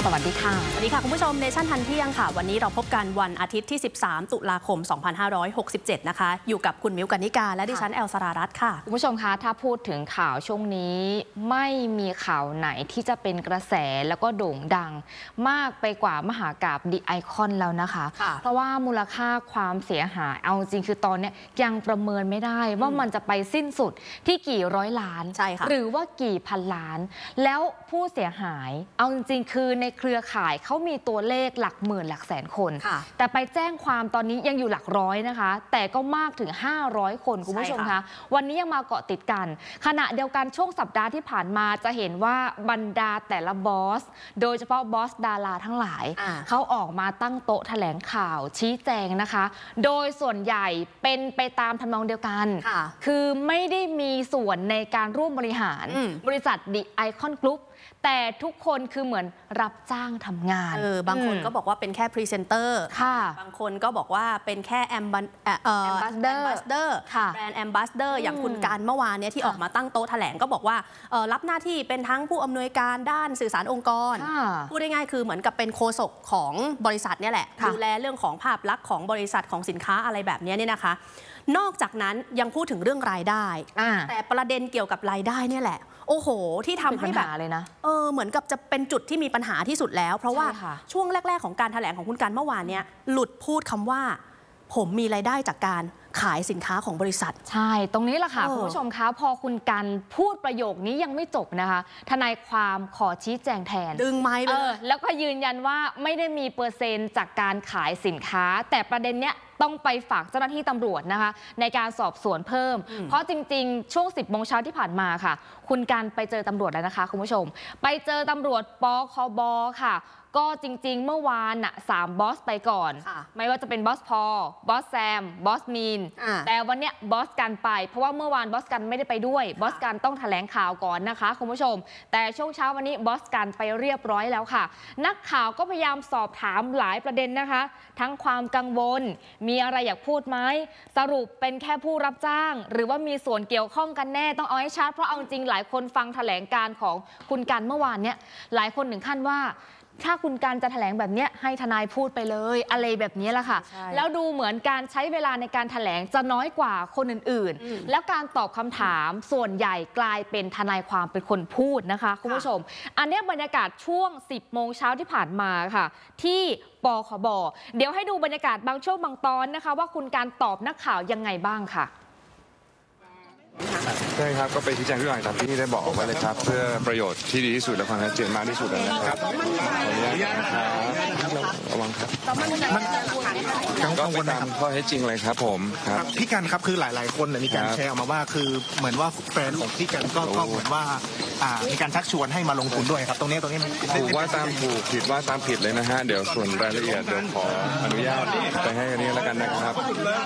สวัสดีค่ะสวัสดีค่ะคุณผู้ชมเนชั่นทันเที่ยงค่ะวันนี้เราพบกันวันอาทิตย์ที่13ตุลาคม2567นะคะอยู่กับคุณมิ้วกนิกาและดิฉันแอลสรารัตน์ค่ะคุณผู้ชมคะถ้าพูดถึงข่าวช่วงนี้ไม่มีข่าวไหนที่จะเป็นกระแสแล้วก็โด่งดังมากไปกว่ามหากาพย์ดิไอคอนแล้วนะคะเพราะว่ามูลค่าความเสียหายเอาจริงคือตอนนี้ยังประเมินไม่ได้ว่ามันจะไปสิ้นสุดที่กี่ร้อยล้านหรือว่ากี่พันล้านแล้วผู้เสียหายเอาจริงคือในเครือข่ายเขามีตัวเลขหลักหมื่นหลักแสนคนแต่ไปแจ้งความตอนนี้ยังอยู่หลักร้อยนะคะแต่ก็มากถึง500คนคุณผู้ชมคะวันนี้ยังมาเกาะติดกันขณะเดียวกันช่วงสัปดาห์ที่ผ่านมาจะเห็นว่าบรรดาแต่ละบอสโดยเฉพาะบอสดาราทั้งหลายเขาออกมาตั้งโต๊ะแถลงข่าวชี้แจงนะคะโดยส่วนใหญ่เป็นไปตามทำนองเดียวกันคือไม่ได้มีส่วนในการร่วมบริหารบริษัทดิไอคอนกรุ๊ปแต่ทุกคนคือเหมือนรับจ้างทำงานบางคนก็บอกว่าเป็นแค่พรีเซนเตอร์บางคนก็บอกว่าเป็นแค่แอมบาสเดอร์แบรนด์แอมบาสเดอร์อย่างคุณการเมื่อวานนี้ที่ออกมาตั้งโต๊ะแถลงก็บอกว่ารับหน้าที่เป็นทั้งผู้อำนวยการด้านสื่อสารองค์กรพูดได้ง่ายคือเหมือนกับเป็นโฆษกของบริษัทเนี่ยแหละดูแลเรื่องของภาพลักษณ์ของบริษัทของสินค้าอะไรแบบนี้เนี่ยนะคะนอกจากนั้นยังพูดถึงเรื่องรายได้แต่ประเด็นเกี่ยวกับรายได้เนี่ยแหละโอ้โหที่ทำให้แบบเลยนะเหมือนกับจะเป็นจุดที่มีปัญหาที่สุดแล้วเพราะว่าช่วงแรกๆของการแถลงของคุณการเมื่อวานเนี้ยหลุดพูดคำว่าผมมีรายได้จากการขายสินค้าของบริษัทใช่ตรงนี้แหละค่ะคุณผู้ชมคะพอคุณการพูดประโยคนี้ยังไม่จบนะคะทนายความขอชี้แจงแทนดึงไม้เลยแล้วก็ยืนยันว่าไม่ได้มีเปอร์เซ็นต์จากการขายสินค้าแต่ประเด็นเนี้ยต้องไปฝากเจ้าหน้าที่ตำรวจนะคะในการสอบสวนเพิ่มเพราะจริงๆช่วง10 โมงเช้าที่ผ่านมาค่ะคุณการไปเจอตำรวจแล้วนะคะคุณผู้ชมไปเจอตำรวจปคบค่ะก็จริงๆเมื่อวานน่ะ3 บอสไปก่อนไม่ว่าจะเป็นบอสพอบอสแซมบอสมีนแต่วันเนี้ยบอสกันไปเพราะว่าเมื่อวานบอสกันไม่ได้ไปด้วยบอสกันต้องแถลงข่าวก่อนนะคะคุณผู้ชมแต่ช่วงเช้าวันนี้บอสกันไปเรียบร้อยแล้วค่ะนักข่าวก็พยายามสอบถามหลายประเด็นนะคะทั้งความกังวลมีอะไรอยากพูดไหมสรุปเป็นแค่ผู้รับจ้างหรือว่ามีส่วนเกี่ยวข้องกันแน่ต้องเอาให้ชัดเพราะเอาจริงหลายคนฟังแถลงการของคุณกันเมื่อวานเนี้ยหลายคนถึงขั้นว่าถ้าคุณการจะแถลงแบบนี้ให้ทนายพูดไปเลยอะไรแบบนี้แหละค่ะแล้วดูเหมือนการใช้เวลาในการแถลงจะน้อยกว่าคนอื่นๆแล้วการตอบคำถามส่วนใหญ่กลายเป็นทนายความเป็นคนพูดนะคะคุณผู้ชมอันนี้บรรยากาศช่วง10 โมงเช้าที่ผ่านมาค่ะที่ปคบ.เดี๋ยวให้ดูบรรยากาศบางช่วงบางตอนนะคะว่าคุณการตอบนักข่าวยังไงบ้างค่ะใช่ครับก็ไปชี้แจงทุกอย่างตามที่ได้บอกไว้เลยครับเพื่อประโยชน์ที่ดีที่สุดและความชัดเจนมากที่สุดนะครับขออนุญาตนะครับระวังครับก็ไปตามข้อเท็จจริงเลยครับผมครับพี่กันครับคือหลายๆคนมีการแชร์ออกมาว่าคือเหมือนว่าแฟนของพี่กันก็เหมือนว่ามีการชักชวนให้มาลงทุนด้วยครับตรงนี้ถูกว่าตามถูกผิดว่าตามผิดเลยนะฮะเดี๋ยวส่วนรายละเอียดเดี๋ยวขออนุญาตไปให้กันนี้แล้วกันนะครับ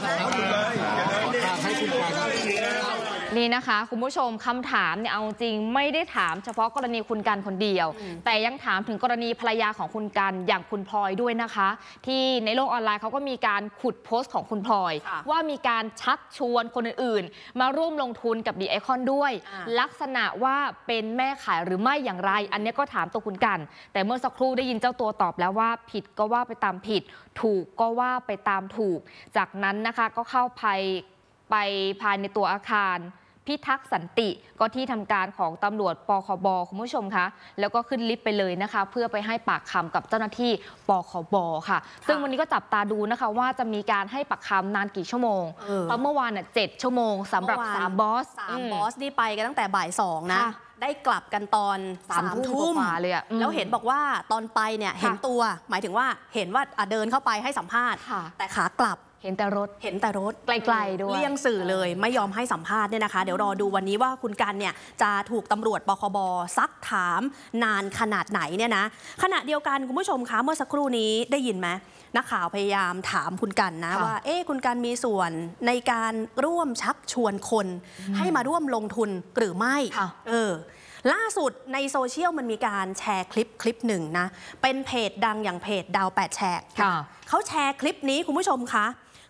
นี่นะคะคุณผู้ชมคำถามเนี่ยเอาจริงไม่ได้ถามเฉพาะกรณีคุณกันคนเดียวแต่ยังถามถึงกรณีภรรยาของคุณกันอย่างคุณพลอยด้วยนะคะที่ในโลกออนไลน์เขาก็มีการขุดโพสต์ของคุณพลอยว่ามีการชักชวนคนอื่นๆมาร่วมลงทุนกับดิไอคอนด้วยลักษณะว่าเป็นแม่ขายหรือไม่อย่างไรอันนี้ก็ถามตัวคุณกันแต่เมื่อสักครู่ได้ยินเจ้าตัวตอบแล้วว่าผิดก็ว่าไปตามผิดถูกก็ว่าไปตามถูกจากนั้นนะคะก็เข้าไปภายในตัวอาคารพิทักษ์สันติก็ที่ทำการของตำรวจปคบ.คุณผู้ชมคะแล้วก็ขึ้นลิฟต์ไปเลยนะคะเพื่อไปให้ปากคำกับเจ้าหน้าที่ปคบ.ค่ะซึ่งวันนี้ก็จับตาดูนะคะว่าจะมีการให้ปากคำนานกี่ชั่วโมงเพราะเมื่อวาน7 ชั่วโมงสำหรับ3 บอส 3 บอสนี่ไปกันตั้งแต่บ่าย 2นะได้กลับกันตอน3 ทุ่มเลยแล้วเห็นบอกว่าตอนไปเนี่ยเห็นตัวหมายถึงว่าเห็นว่าเดินเข้าไปให้สัมภาษณ์แต่ขากลับเห็นแต่รถไกลๆด้วยเลี่ยงสื่อเลยไม่ยอมให้สัมภาษณ์เนี่ยนะคะเดี๋ยวรอดูวันนี้ว่าคุณกันเนี่ยจะถูกตำรวจปคบ.ซักถามนานขนาดไหนเนี่ยนะขณะเดียวกันคุณผู้ชมคะเมื่อสักครู่นี้ได้ยินไหมนักข่าวพยายามถามคุณกันนะว่าคุณกันมีส่วนในการร่วมชักชวนคนให้มาร่วมลงทุนหรือไม่ล่าสุดในโซเชียลมันมีการแชร์คลิปหนึ่งนะเป็นเพจดังอย่างเพจดาว8 แฉกเขาแชร์คลิปนี้คุณผู้ชมคะ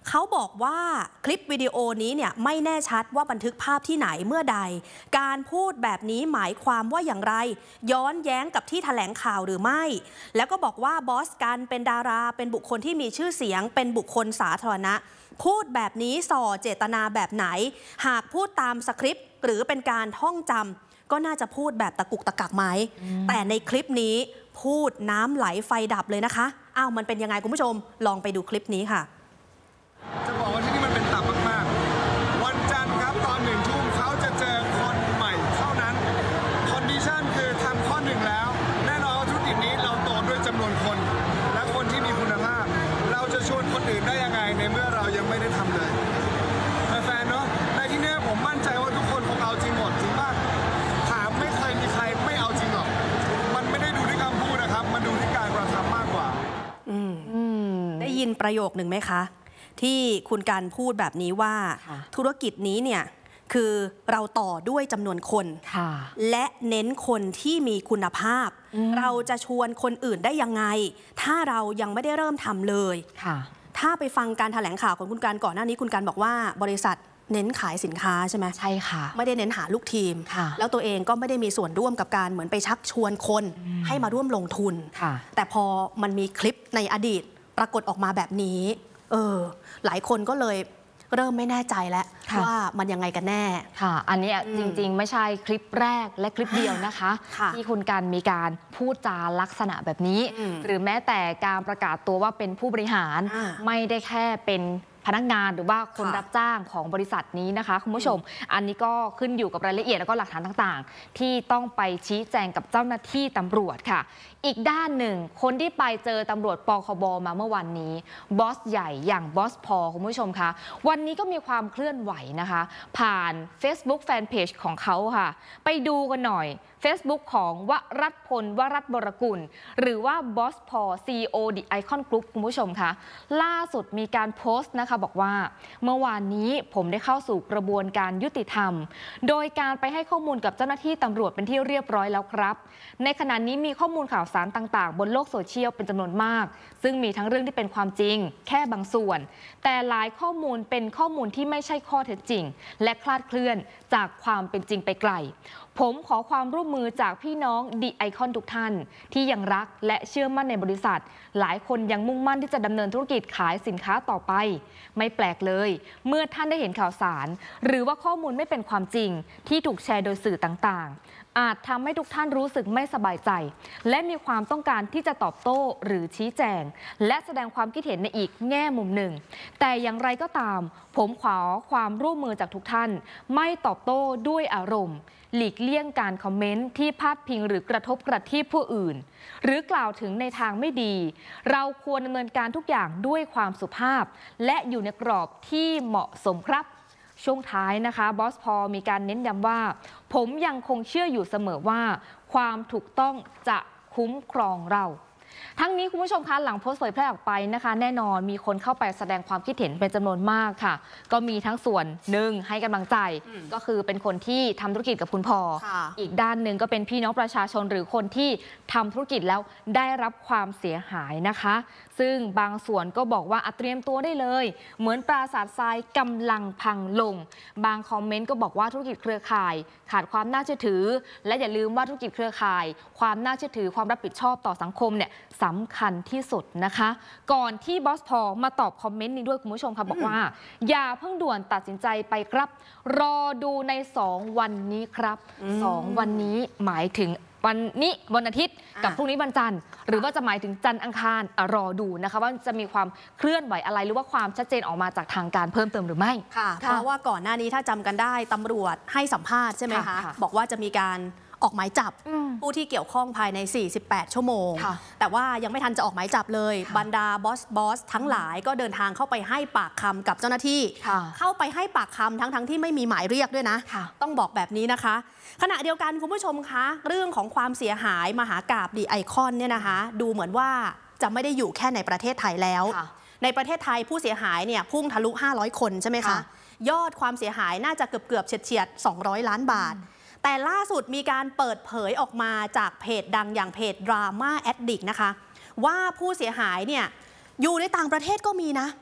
เขาบอกว่าคลิปวิดีโอนี้เนี่ยไม่แน่ชัดว่าบันทึกภาพที่ไหนเมื่อใดการพูดแบบนี้หมายความว่าอย่างไรย้อนแย้งกับที่แถลงข่าวหรือไม่แล้วก็บอกว่าบอสกันเป็นดาราเป็นบุคคลที่มีชื่อเสียงเป็นบุคคลสาธารณะพูดแบบนี้ส่อเจตนาแบบไหนหากพูดตามสคริปต์หรือเป็นการท่องจำก็น่าจะพูดแบบตะกุกตะกักไหมแต่ในคลิปนี้พูดน้ำไหลไฟดับเลยนะคะอ้าวมันเป็นยังไงคุณผู้ชมลองไปดูคลิปนี้ค่ะจะบอกว่าที่นี่มันเป็นต่ำมากๆวันจันทร์ครับตอน1 ทุ่มเขาจะเจอคนใหม่เท่านั้นคอนดิชั่นคือทำข้อ1แล้วแน่นอนว่าธุรกิจนี้เราโตด้วยจำนวนคนและคนที่มีคุณภาพเราจะชวนคนอื่นได้ยังไงในเมื่อเรายังไม่ได้ทำเลยแฟนๆเนาะในที่นี้ผมมั่นใจว่าทุกคนคงเอาจริงหมดจริงป่ะถามไม่เคยมีใครไม่เอาจริงหรอกมันไม่ได้ดูที่คำพูดนะครับมันดูที่การกระทำมากกว่าได้ยินประโยคหนึ่งไหมคะที่คุณการพูดแบบนี้ว่าธุรกิจนี้เนี่ยคือเราต่อด้วยจำนวนคนและเน้นคนที่มีคุณภาพเราจะชวนคนอื่นได้ยังไงถ้าเรายังไม่ได้เริ่มทำเลยถ้าไปฟังการแถลงข่าวของคุณการก่อนหน้านี้คุณการบอกว่าบริษัทเน้นขายสินค้าใช่ไหมใช่ค่ะไม่ได้เน้นหาลูกทีมแล้วตัวเองก็ไม่ได้มีส่วนร่วมกับการเหมือนไปชักชวนคนให้มาร่วมลงทุนแต่พอมันมีคลิปในอดีตปรากฏออกมาแบบนี้หลายคนก็เลยเริ่มไม่แน่ใจแล้วว่ามันยังไงกันแน่ค่ะอันนี้จริงๆไม่ใช่คลิปแรกและคลิปเดียวนะคะที่คุณการมีการพูดจาลักษณะแบบนี้หรือแม้แต่การประกาศตัวว่าเป็นผู้บริหารไม่ได้แค่เป็นพนักงานหรือว่าคนรับจ้างของบริษัทนี้นะคะคุณผู้ชมอันนี้ก็ขึ้นอยู่กับรายละเอียดแล้วก็หลักฐานต่างๆที่ต้องไปชี้แจงกับเจ้าหน้าที่ตำรวจค่ะอีกด้านหนึ่งคนที่ไปเจอตำรวจปคบมาเมื่อวันนี้บอสใหญ่อย่างบอสพอคุณผู้ชมคะวันนี้ก็มีความเคลื่อนไหวนะคะผ่าน Facebook Fanpage ของเขาค่ะไปดูกันหน่อย Facebook ของวรัตพลวรัตน์บรกุลหรือว่าบอสพอ CEO The Icon Group คุณผู้ชมคะล่าสุดมีการโพสต์นะคะบอกว่าเมื่อวานนี้ผมได้เข้าสู่กระบวนการยุติธรรมโดยการไปให้ข้อมูลกับเจ้าหน้าที่ตำรวจเป็นที่เรียบร้อยแล้วครับในขณะนี้มีข้อมูลข่าวสารต่างๆบนโลกโซเชียลเป็นจำนวนมากซึ่งมีทั้งเรื่องที่เป็นความจริงแค่บางส่วนแต่หลายข้อมูลเป็นข้อมูลที่ไม่ใช่ข้อเท็จจริงและคลาดเคลื่อนจากความเป็นจริงไปไกลผมขอความร่วมมือจากพี่น้องThe Icon ทุกท่านที่ยังรักและเชื่อมั่นในบริษัทหลายคนยังมุ่งมั่นที่จะดำเนินธุรกิจขายสินค้าต่อไปไม่แปลกเลยเมื่อท่านได้เห็นข่าวสารหรือว่าข้อมูลไม่เป็นความจริงที่ถูกแชร์โดยสื่อต่างๆอาจทำให้ทุกท่านรู้สึกไม่สบายใจและมีความต้องการที่จะตอบโต้หรือชี้แจงและแสดงความคิดเห็นในอีกแง่มุมหนึ่งแต่อย่างไรก็ตามผมขอความร่วมมือจากทุกท่านไม่ตอบโต้ด้วยอารมณ์หลีกเลี่ยงการคอมเมนต์ที่พาดพิงหรือกระทบกระทั่งผู้อื่นหรือกล่าวถึงในทางไม่ดีเราควรดำเนินการทุกอย่างด้วยความสุภาพและอยู่ในกรอบที่เหมาะสมครับช่วงท้ายนะคะบอสพอมีการเน้นย้ำว่าผมยังคงเชื่ออยู่เสมอว่าความถูกต้องจะคุ้มครองเราทั้งนี้คุณผู้ชมคะหลังโพสต์เผยแพร่ออกไปนะคะแน่นอนมีคนเข้าไปแสดงความคิดเห็นเป็นจำนวนมากค่ะก็มีทั้งส่วนหนึ่งให้กำลังใจก็คือเป็นคนที่ทำธุรกิจกับคุณพ่ออีกด้านหนึ่งก็เป็นพี่น้องประชาชนหรือคนที่ทำธุรกิจแล้วได้รับความเสียหายนะคะซึ่งบางส่วนก็บอกว่าเตรียมตัวได้เลยเหมือนปราสาททรายกำลังพังลงบางคอมเมนต์ก็บอกว่าธุรกิจเครือข่ายขาดความน่าเชื่อถือและอย่าลืมว่าธุรกิจเครือข่ายความน่าเชื่อถือความรับผิดชอบต่อสังคมเนี่ยสำคัญที่สุดนะคะก่อนที่บอสพอมาตอบคอมเมนต์นี้ด้วยคุณผู้ชมค่ะบอกว่าอย่าเพิ่งด่วนตัดสินใจไปครับรอดูใน2 วันนี้ครับ2 วันนี้หมายถึงวันนี้วันอาทิตย์กับพรุ่งนี้วันจันทร์หรือว่าจะหมายถึงจันทร์อังคารรอดูนะคะว่าจะมีความเคลื่อนไหวอะไรหรือว่าความชัดเจนออกมาจากทางการเพิ่มเติมหรือไม่ค่ะเพราะว่าก่อนหน้านี้ถ้าจำกันได้ตำรวจให้สัมภาษณ์ใช่ไหมคะบอกว่าจะมีการออกหมายจับผู้ที่เกี่ยวข้องภายใน48 ชั่วโมงแต่ว่ายังไม่ทันจะออกหมายจับเลยบรรดาบอสทั้งหลายก็เดินทางเข้าไปให้ปากคำกับเจ้าหน้าที่เข้าไปให้ปากคำทั้งที่ไม่มีหมายเรียกด้วยนะต้องบอกแบบนี้นะคะขณะเดียวกันคุณผู้ชมคะเรื่องของความเสียหายมหากาพย์The Iconเนี่ยนะคะดูเหมือนว่าจะไม่ได้อยู่แค่ในประเทศไทยแล้วในประเทศไทยผู้เสียหายเนี่ยพุ่งทะลุ500 คนใช่ไหมคะยอดความเสียหายน่าจะเกือบเฉียด200 ล้านบาทแต่ล่าสุดมีการเปิดเผยออกมาจากเพจดังอย่างเพจ Drama Addict นะคะว่าผู้เสียหายเนี่ยอยู่ในต่างประเทศก็มีนะ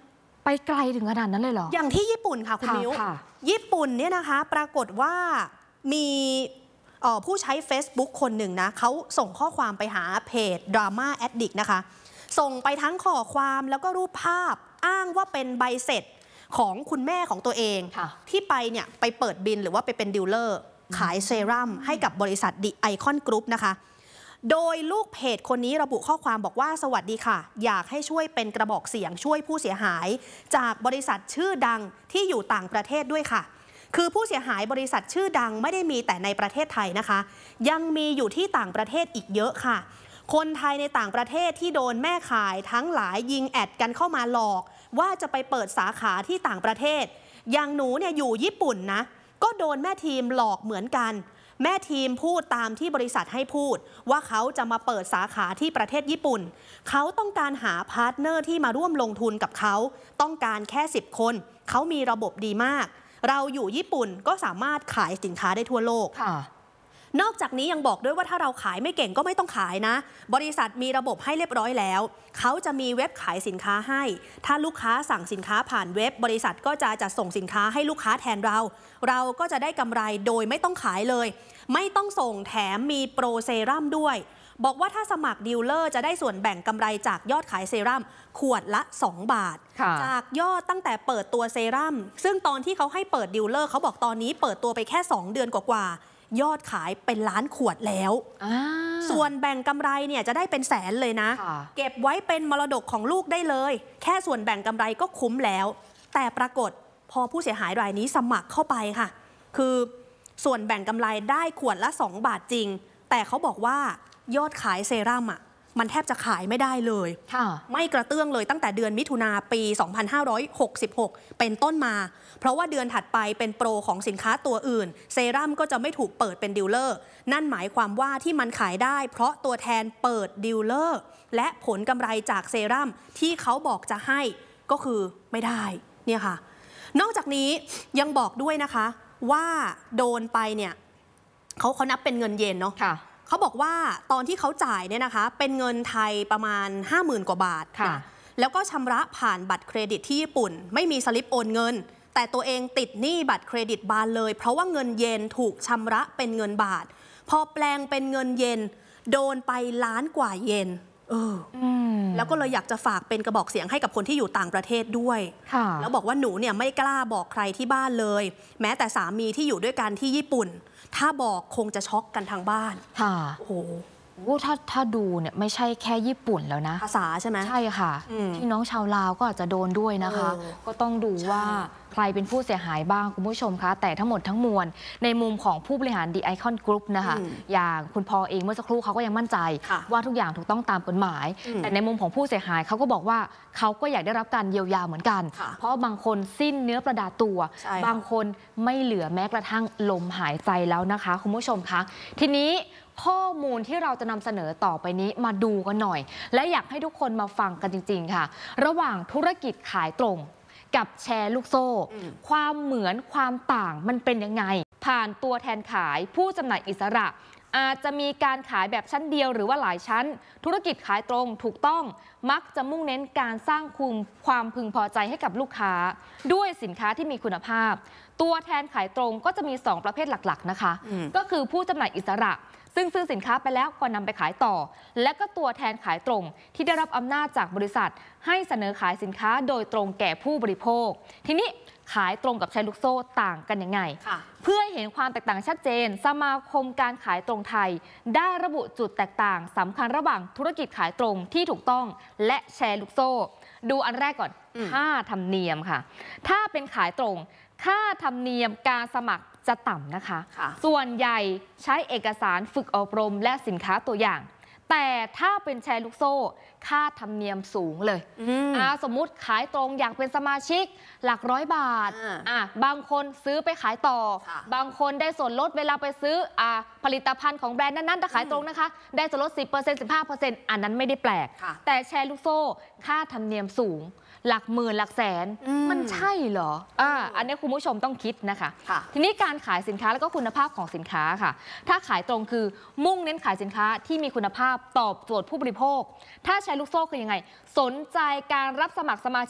ไปไกลถึงขนาดนั้นเลยเหรออย่างที่ญี่ปุ่นค่ะคุณมิ้วญี่ปุ่นเนี่ยนะคะปรากฏว่ามีผู้ใช้ Facebook คนหนึ่งนะเขาส่งข้อความไปหาเพจ Drama Addict นะคะส่งไปทั้งข้อความแล้วก็รูปภาพอ้างว่าเป็นใบเสร็จของคุณแม่ของตัวเองที่ไปเนี่ยไปเปิดบินหรือว่าไปเป็นดีลเลอร์ขายเซรั่มให้กับบริษัท The Icon Group นะคะโดยลูกเพจคนนี้ระบุข้อความบอกว่าสวัสดีค่ะอยากให้ช่วยเป็นกระบอกเสียงช่วยผู้เสียหายจากบริษัทชื่อดังที่อยู่ต่างประเทศด้วยค่ะคือผู้เสียหายบริษัทชื่อดังไม่ได้มีแต่ในประเทศไทยนะคะยังมีอยู่ที่ต่างประเทศอีกเยอะค่ะคนไทยในต่างประเทศที่โดนแม่ขายทั้งหลายยิงแอดกันเข้ามาหลอกว่าจะไปเปิดสาขาที่ต่างประเทศอย่างหนูเนี่ยอยู่ญี่ปุ่นนะก็โดนแม่ทีมหลอกเหมือนกันแม่ทีมพูดตามที่บริษัทให้พูดว่าเขาจะมาเปิดสาขาที่ประเทศญี่ปุ่นเขาต้องการหาพาร์ทเนอร์ที่มาร่วมลงทุนกับเขาต้องการแค่10 คนเขามีระบบดีมากเราอยู่ญี่ปุ่นก็สามารถขายสินค้าได้ทั่วโลกนอกจากนี้ยังบอกด้วยว่าถ้าเราขายไม่เก่งก็ไม่ต้องขายนะบริษัทมีระบบให้เรียบร้อยแล้วเขาจะมีเว็บขายสินค้าให้ถ้าลูกค้าสั่งสินค้าผ่านเว็บบริษัทก็จะจัดส่งสินค้าให้ลูกค้าแทนเราก็จะได้กำไรโดยไม่ต้องขายเลยไม่ต้องส่งแถมมีโปรเซรั่มด้วยบอกว่าถ้าสมัครดีลเลอร์จะได้ส่วนแบ่งกำไรจากยอดขายเซรั่มขวดละ2 บาทจากยอดตั้งแต่เปิดตัวเซรั่มซึ่งตอนที่เขาให้เปิดดีลเลอร์เขาบอกตอนนี้เปิดตัวไปแค่2 เดือนกว่ายอดขายเป็นล้านขวดแล้วส่วนแบ่งกำไรเนี่ยจะได้เป็นแสนเลยนะเก็บไว้เป็นมรดกของลูกได้เลยแค่ส่วนแบ่งกำไรก็คุ้มแล้วแต่ปรากฏพอผู้เสียหายรายนี้สมัครเข้าไปค่ะคือส่วนแบ่งกำไรได้ขวดละ2 บาทจริงแต่เขาบอกว่ายอดขายเซรั่มมันแทบจะขายไม่ได้เลยไม่กระเตื้องเลยตั้งแต่เดือนมิถุนาปี 2566 เป็นต้นมาเพราะว่าเดือนถัดไปเป็นโปรของสินค้าตัวอื่นเซรั่มก็จะไม่ถูกเปิดเป็นดีลเลอร์นั่นหมายความว่าที่มันขายได้เพราะตัวแทนเปิดดีลเลอร์และผลกำไรจากเซรั่มที่เขาบอกจะให้ก็คือไม่ได้เนี่ยค่ะนอกจากนี้ยังบอกด้วยนะคะว่าโดนไปเนี่ยเขานับเป็นเงินเยนเนาะเขาบอกว่าตอนที่เขาจ่ายเนี่ยนะคะเป็นเงินไทยประมาณ 50,000 กว่าบาทแล้วก็ชำระผ่านบัตรเครดิตที่ญี่ปุ่นไม่มีสลิปโอนเงินแต่ตัวเองติดหนี้บัตรเครดิตบานเลยเพราะว่าเงินเยนถูกชำระเป็นเงินบาทพอแปลงเป็นเงินเยนโดนไปล้านกว่าเยนแล้วก็เลยอยากจะฝากเป็นกระบอกเสียงให้กับคนที่อยู่ต่างประเทศด้วยแล้วบอกว่าหนูเนี่ยไม่กล้าบอกใครที่บ้านเลยแม้แต่สามีที่อยู่ด้วยกันที่ญี่ปุ่นถ้าบอกคงจะช็อกกันทางบ้านโอ้โหถ้าดูเนี่ยไม่ใช่แค่ญี่ปุ่นแล้วนะภาษาใช่ไหมใช่ค่ะพี่น้องชาวลาวก็อาจจะโดนด้วยนะคะก็ต้องดูว่าใครเป็นผู้เสียหายบ้างคุณผู้ชมคะแต่ทั้งหมดทั้งมวลในมุมของผู้บริหาร The Icon Group นะคะอย่างคุณพอเองเมื่อสักครู่เขาก็ยังมั่นใจว่าทุกอย่างถูกต้องตามกฎหมายแต่ในมุมของผู้เสียหายเขาก็บอกว่าเขาก็อยากได้รับการเยียวยาเหมือนกันเพราะบางคนสิ้นเนื้อประดาตัวบางคนไม่เหลือแม้กระทั่งลมหายใจแล้วนะคะคุณผู้ชมคะทีนี้ข้อมูลที่เราจะนำเสนอต่อไปนี้มาดูกันหน่อยและอยากให้ทุกคนมาฟังกันจริงๆค่ะระหว่างธุรกิจขายตรงกับแชร์ลูกโซ่ความเหมือนความต่างมันเป็นยังไงผ่านตัวแทนขายผู้จำหน่ายอิสระอาจจะมีการขายแบบชั้นเดียวหรือว่าหลายชั้นธุรกิจขายตรงถูกต้องมักจะมุ่งเน้นการสร้างความพึงพอใจให้กับลูกค้าด้วยสินค้าที่มีคุณภาพตัวแทนขายตรงก็จะมี2ประเภทหลักๆนะคะก็คือผู้จำหน่ายอิสระซึ่งซื้อสินค้าไปแล้วก็นำไปขายต่อและก็ตัวแทนขายตรงที่ได้รับอำนาจจากบริษัทให้เสนอขายสินค้าโดยตรงแก่ผู้บริโภคทีนี้ขายตรงกับแชร์ลูกโซ่ต่างกันยังไงเพื่อให้เห็นความแตกต่างชัดเจนสมาคมการขายตรงไทยได้ระบุจุดแตกต่างสำคัญระหว่างธุรกิจขายตรงที่ถูกต้องและแชร์ลูกโซ่ดูอันแรกก่อนค่าธรรมเนียมค่ะถ้าเป็นขายตรงค่าธรรมเนียมการสมัครจะต่ำนะคะส่วนใหญ่ใช้เอกสารฝึกอบรมและสินค้าตัวอย่างแต่ถ้าเป็นแชร์ลูกโซ่ค่าธรรมเนียมสูงเลยสมมุติขายตรงอยากเป็นสมาชิกหลัก100 บาทบางคนซื้อไปขายต่อบางคนได้ส่วนลดเวลาไปซื้อผลิตภัณฑ์ของแบรนด์นั้นๆถ้าขายตรงนะคะได้ส่วนลด 10% 15% อันนั้นไม่ได้แปลกแต่แชร์ลูกโซ่ค่าธรรมเนียมสูงหลักหมื่นหลักแสนมันใช่เหรออันนี้คุณผู้ชมต้องคิดนะคะทีนี้การขายสินค้าแล้วก็คุณภาพของสินค้าค่ะถ้าขายตรงคือมุ่งเน้นขายสินค้าที่มีคุณภาพตอบโจทย์ผู้บริโภคถ้าแชร์ลูกโซ่คือยังไงสนใจการรับสมัครสมาชิก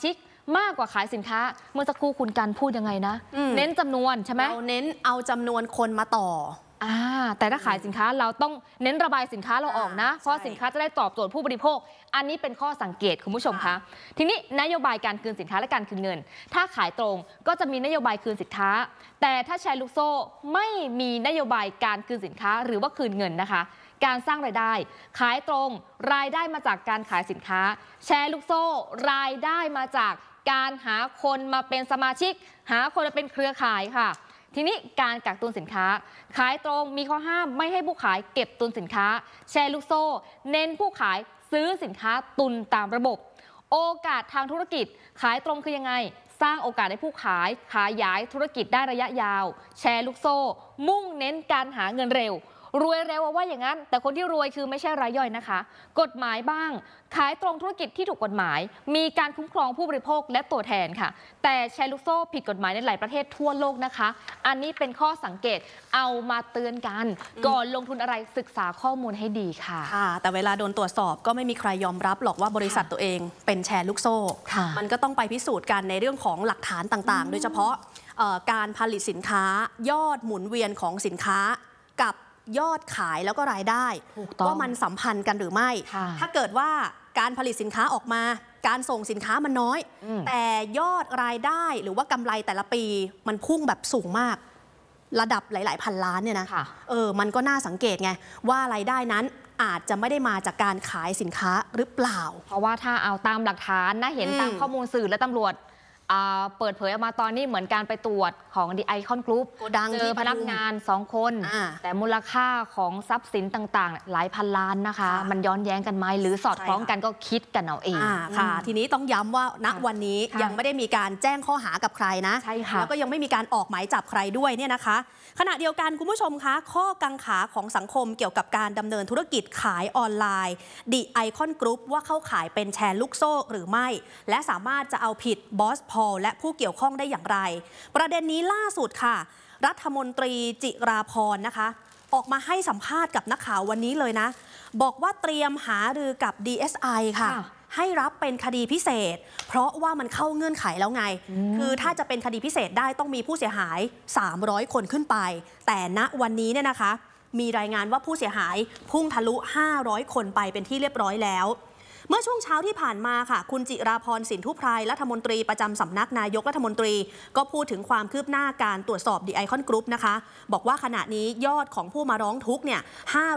มากกว่าขายสินค้าเมื่อสักครู่คุณกันพูดยังไงนะเน้นจำนวนใช่ไหมเราเน้นเอาจำนวนคนมาต่อแต่ถ้าขายสินค้าเราต้องเน้นระบายสินค้าเราออกนะเพราะสินค้าจะได้ตอบโจทย์ผู้บริโภคอันนี้เป็นข้อสังเกตคุณผู้ชมคะทีนี้นโยบายการคืนสินค้าและการคืนเงินถ้าขายตรงก็จะมีนโยบายคืนสินค้าแต่ถ้าแชร์ลูกโซ่ไม่มีนโยบายการคืนสินค้าหรือว่าคืนเงินนะคะการสร้างรายได้ขายตรงรายได้มาจากการขายสินค้าแชร์ลูกโซ่รายได้มาจากการหาคนมาเป็นสมาชิกหาคนมาเป็นเครือข่ายค่ะทีนี้การกักตุนสินค้าขายตรงมีข้อห้ามไม่ให้ผู้ขายเก็บตุนสินค้าแชร์ลูกโซ่เน้นผู้ขายซื้อสินค้าตุนตามระบบโอกาสทางธุรกิจขายตรงคือยังไงสร้างโอกาสให้ผู้ขยายธุรกิจได้ระยะยาวแชร์ลูกโซ่มุ่งเน้นการหาเงินเร็วรวยเร็วว่าอย่างนั้นแต่คนที่รวยคือไม่ใช่รายย่อยนะคะกฎหมายบ้างขายตรงธุรกิจที่ถูกกฎหมายมีการคุ้มครองผู้บริโภคและตัวแทนค่ะแต่แชร์ลูกโซ่ผิดกฎหมายในหลายประเทศทั่วโลกนะคะอันนี้เป็นข้อสังเกตเอามาเตือนกันก่อนลงทุนอะไรศึกษาข้อมูลให้ดีค่ะแต่เวลาโดนตรวจสอบก็ไม่มีใครยอมรับหรอกว่าบริษัทตัวเองเป็นแชร์ลูกโซ่มันก็ต้องไปพิสูจน์กันในเรื่องของหลักฐานต่างๆโดยเฉพาะการผลิตสินค้ายอดหมุนเวียนของสินค้ากับยอดขายแล้วก็รายได้ว่ามันสัมพันธ์กันหรือไม่ถ้าเกิดว่าการผลิตสินค้าออกมาการส่งสินค้ามันน้อยแต่ยอดรายได้หรือว่ากำไรแต่ละปีมันพุ่งแบบสูงมากระดับหลายๆพันล้านเนี่ยนะมันก็น่าสังเกตไงว่ารายได้นั้นอาจจะไม่ได้มาจากการขายสินค้าหรือเปล่าเพราะว่าถ้าเอาตามหลักฐานนะเห็นตามข้อมูลสื่อและตำรวจเปิดเผยออกมาตอนนี้เหมือนการไปตรวจของ The Icon Group เจอพนักงาน2 คนแต่มูลค่าของทรัพย์สินต่างๆหลายพันล้านนะคะมันย้อนแย้งกันไหมหรือสอดคล้องกันก็คิดกันเอาเองค่ะทีนี้ต้องย้ำว่าณวันนี้ยังไม่ได้มีการแจ้งข้อหากับใครนะแล้วก็ยังไม่มีการออกหมายจับใครด้วยเนี่ยนะคะขณะเดียวกันคุณผู้ชมคะข้อกังขาของสังคมเกี่ยวกับการดำเนินธุรกิจขายออนไลน์ The Icon Group ว่าเข้าขายเป็นแชร์ลูกโซ่หรือไม่และสามารถจะเอาผิดบอสพอลและผู้เกี่ยวข้องได้อย่างไรประเด็นนี้ล่าสุดค่ะรัฐมนตรีจิราพรนะคะออกมาให้สัมภาษณ์กับนักข่าววันนี้เลยนะบอกว่าเตรียมหารือกับ DSI ค่ะให้รับเป็นคดีพิเศษเพราะว่ามันเข้าเงื่อนไขแล้วไงคือถ้าจะเป็นคดีพิเศษได้ต้องมีผู้เสียหาย300 คนขึ้นไปแต่ณวันนี้เนี่ยนะคะมีรายงานว่าผู้เสียหายพุ่งทะลุ500 คนไปเป็นที่เรียบร้อยแล้วเมื่อช่วงเช้าที่ผ่านมาค่ะคุณจิราพรสินธุไพรรัฐมนตรีประจำสำนักนายกรัฐมนตรีก็พูดถึงความคืบหน้าการตรวจสอบ The Icon Group นะคะบอกว่าขณะนี้ยอดของผู้มาร้องทุกข์เนี่ย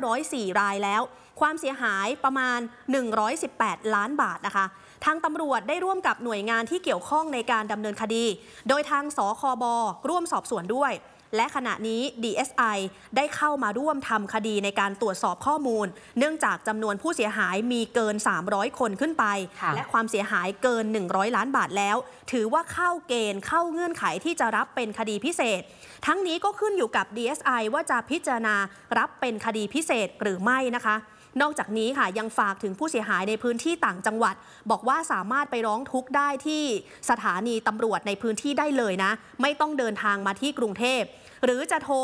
504 รายแล้วความเสียหายประมาณ118 ล้านบาทนะคะทางตำรวจได้ร่วมกับหน่วยงานที่เกี่ยวข้องในการดำเนินคดีโดยทางสคบ.ร่วมสอบสวนด้วยและขณะนี้ DSI ได้เข้ามาร่วมทำคดีในการตรวจสอบข้อมูลเนื่องจากจำนวนผู้เสียหายมีเกิน300 คนขึ้นไปและความเสียหายเกิน100 ล้านบาทแล้วถือว่าเข้าเกณฑ์เข้าเงื่อนไขที่จะรับเป็นคดีพิเศษทั้งนี้ก็ขึ้นอยู่กับ DSI ว่าจะพิจารณารับเป็นคดีพิเศษหรือไม่นะคะนอกจากนี้ค่ะยังฝากถึงผู้เสียหายในพื้นที่ต่างจังหวัดบอกว่าสามารถไปร้องทุกข์ได้ที่สถานีตำรวจในพื้นที่ได้เลยนะไม่ต้องเดินทางมาที่กรุงเทพหรือจะโทร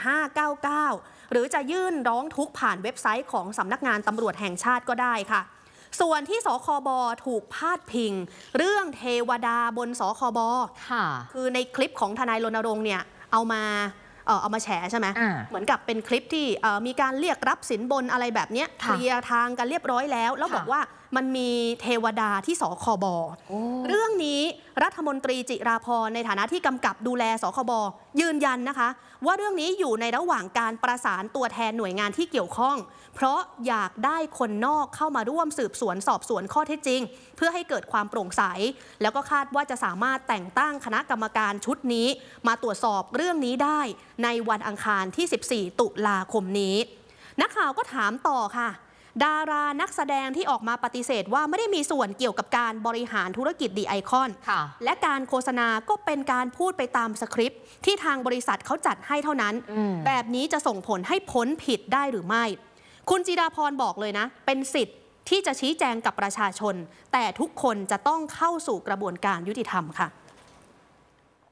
1599หรือจะยื่นร้องทุกข์ผ่านเว็บไซต์ของสำนักงานตำรวจแห่งชาติก็ได้ค่ะส่วนที่สคบ.ถูกพาดพิงเรื่องเทวดาบนสคบ.คือในคลิปของทนายรณรงค์เนี่ยเอามาแฉใช่ไหมเหมือนกับเป็นคลิปที่มีการเรียกรับสินบนอะไรแบบนี้เคลียร์ทางกันเรียบร้อยแล้วบอกว่ามันมีเทวดาที่สคบ.เรื่องนี้รัฐมนตรีจิราพรในฐานะที่กำกับดูแลสคบ.ยืนยันนะคะว่าเรื่องนี้อยู่ในระหว่างการประสานตัวแทนหน่วยงานที่เกี่ยวข้องเพราะอยากได้คนนอกเข้ามาร่วมสืบสวนสอบสวนข้อเท็จจริงเพื่อให้เกิดความโปร่งใสแล้วก็คาดว่าจะสามารถแต่งตั้งคณะกรรมการชุดนี้มาตรวจสอบเรื่องนี้ได้ในวันอังคารที่14 ตุลาคมนี้นักข่าวก็ถามต่อค่ะดารานักแสดงที่ออกมาปฏิเสธว่าไม่ได้มีส่วนเกี่ยวกับการบริหารธุรกิจ The Icon และการโฆษณาก็เป็นการพูดไปตามสคริปต์ที่ทางบริษัทเขาจัดให้เท่านั้นแบบนี้จะส่งผลให้พ้นผิดได้หรือไม่คุณจิราพรบอกเลยนะเป็นสิทธิ์ที่จะชี้แจงกับประชาชนแต่ทุกคนจะต้องเข้าสู่กระบวนการยุติธรรมค่ะ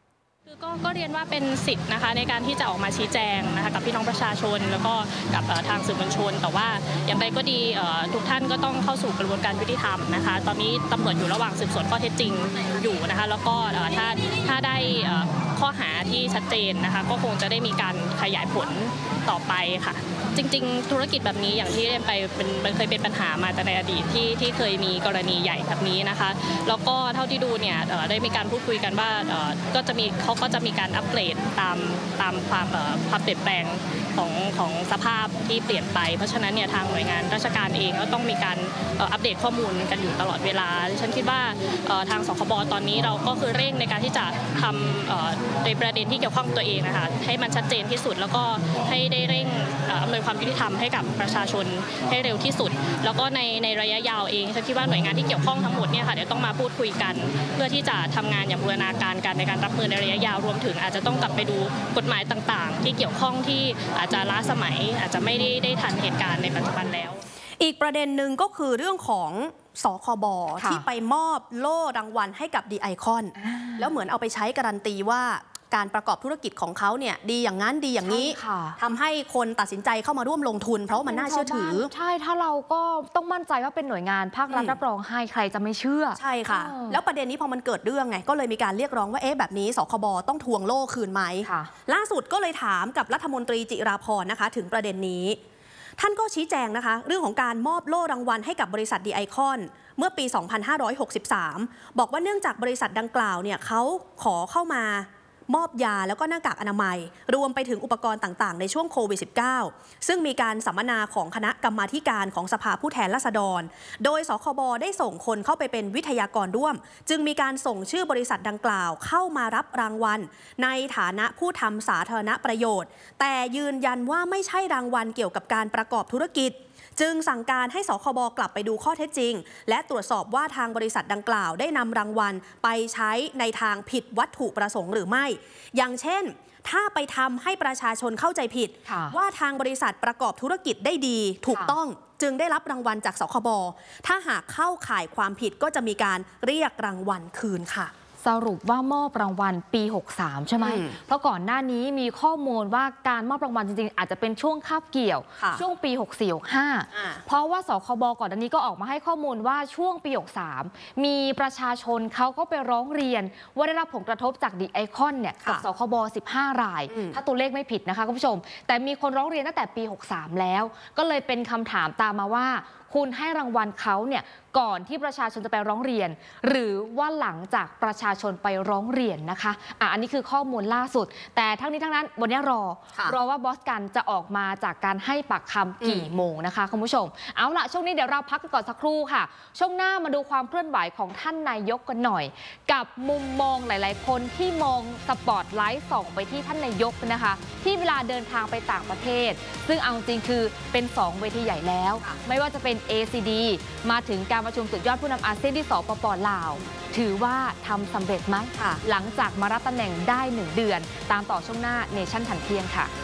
ก็เรียนว่าเป็นสิทธิ์นะคะในการที่จะออกมาชี้แจงนะคะกับพี่น้องประชาชนแล้วก็กับทางสื่อมวลชนแต่ว่าอย่างไรก็ดีทุกท่านก็ต้องเข้าสู่กระบวนการยุติธรรมนะคะตอนนี้ตำรวจอยู่ระหว่างสืบสวนข้อเท็จจริงอยู่นะคะแล้วก็ถ้าได้ข้อหาที่ชัดเจนนะคะก็คงจะได้มีการขยายผลต่อไปค่ะจริงๆธุรกิจแบบนี้อย่างที่เรียนไปมันเคยเป็นปัญหามาแต่ในอดีตที่เคยมีกรณีใหญ่แบบนี้นะคะแล้วก็เท่าที่ดูเนี่ยได้มีการพูดคุยกันว่าเขาก็จะมีการอัปเกรดตามความเปลี่ยนแปลงของสภาพที่เปลี่ยนไปเพราะฉะนั้นเนี่ยทางหน่วยงานราชการเองก็ต้องมีการอัปเดตข้อมูลกันอยู่ตลอดเวลาฉันคิดว่าทางสคบตอนนี้เราก็คือเร่งในการที่จะทำในประเด็นที่เกี่ยวข้องตัวเองนะคะให้มันชัดเจนที่สุดแล้วก็ให้ได้เร่งอำนวยความยุติธรรมให้กับประชาชนให้เร็วที่สุดแล้วก็ในระยะยาวเองฉันคิดว่าหน่วยงานที่เกี่ยวข้องทั้งหมดเนี่ยค่ะเดี๋ยวต้องมาพูดคุยกันเพื่อที่จะทำงานอย่างบูรณาการกันในการรับมือในระยะยาวรวมถึงอาจจะต้องกลับไปดูกฎหมายต่างๆที่เกี่ยวข้องที่อาจจะล้าสมัยอาจจะไม่ได้ทันเหตุการณ์ในปัจจุบันแล้วอีกประเด็นหนึ่งก็คือเรื่องของสคบที่ไปมอบโล่รางวัลให้กับดีไอคอนแล้วเหมือนเอาไปใช้การันตีว่าการประกอบธุรกิจของเขาเนี่ยดีอย่างนั้นดีอย่างนี้ทำให้คนตัดสินใจเข้ามาร่วมลงทุนเพราะมันน่าเชื่อถือใช่ถ้าเราก็ต้องมั่นใจว่าเป็นหน่วยงานภาครัฐรับรองให้ใครจะไม่เชื่อใช่ค่ะแล้วประเด็นนี้พอมันเกิดเรื่องไงก็เลยมีการเรียกร้องว่าแบบนี้สคบต้องทวงโล่คืนไหมล่าสุดก็เลยถามกับรัฐมนตรีจิราพรนะคะถึงประเด็นนี้ท่านก็ชี้แจงนะคะเรื่องของการมอบโล่รางวัลให้กับบริษัทดีไอคอนเมื่อปี 2563 บอกว่าเนื่องจากบริษัทดังกล่าวเนี่ยเขาขอเข้ามามอบยาแล้วก็หน้ากากอนามัยรวมไปถึงอุปกรณ์ต่างๆในช่วงโควิด -19 ซึ่งมีการสัมมนาของคณะกรรมาธิการของสภาผู้แทนราษฎรโดยสคบได้ส่งคนเข้าไปเป็นวิทยากรร่วมจึงมีการส่งชื่อบริษัทดังกล่าวเข้ามารับรางวัลในฐานะผู้ทำสาธารณประโยชน์แต่ยืนยันว่าไม่ใช่รางวัลเกี่ยวกับการประกอบธุรกิจจึงสั่งการให้สคบกลับไปดูข้อเท็จจริงและตรวจสอบว่าทางบริษัทดังกล่าวได้นำรางวัลไปใช้ในทางผิดวัตถุประสงค์หรือไม่อย่างเช่นถ้าไปทำให้ประชาชนเข้าใจผิดว่าทางบริษัทประกอบธุรกิจได้ดีถูกต้องจึงได้รับรางวัลจากสคบถ้าหากเข้าข่ายความผิดก็จะมีการเรียกรางวัลคืนค่ะสรุปว่ามอบรางวัลปี 63 ใช่ไหมเพราะก่อนหน้านี้มีข้อมูลว่าการมอบรางวัลจริงๆอาจจะเป็นช่วงคาบเกี่ยวช่วงปี 64-65 เพราะว่าสคบก่อนหน้านี้ก็ออกมาให้ข้อมูลว่าช่วงปี 63 มีประชาชนเขาก็ไปร้องเรียนว่าได้รับผลกระทบจากดีไอคอนเนี่ยกับสคบ15 รายถ้าตัวเลขไม่ผิดนะคะคุณผู้ชมแต่มีคนร้องเรียนตั้งแต่ปี 63 แล้วก็เลยเป็นคำถามตามมาว่าคุณให้รางวัลเขาเนี่ยก่อนที่ประชาชนจะไปร้องเรียนหรือว่าหลังจากประชาชนไปร้องเรียนนะคะอันนี้คือข้อมูลล่าสุดแต่ทั้งนี้ทั้งนั้นวันนี้รอว่าบอสกันจะออกมาจากการให้ปากคำกี่โมงนะคะคุณผู้ชมเอาล่ะช่วงนี้เดี๋ยวเราพักกันก่อนสักครู่ค่ะช่วงหน้ามาดูความเคลื่อนไหวของท่านนายกกันหน่อยกับมุมมองหลายๆคนที่มองสปอตไลท์ส่องไปที่ท่านนายกนะคะที่เวลาเดินทางไปต่างประเทศซึ่งเอาจริงคือเป็น2เวทีใหญ่แล้วไม่ว่าจะเป็น ACD มาถึงการประชุมสุดยอดผู้นำอาเซียนที่สปป.ลาวถือว่าทำสำเร็จไหมหลังจากมารับตำแหน่งได้1 เดือนตามต่อช่วงหน้าเนชั่นทันเที่ยงค่ะ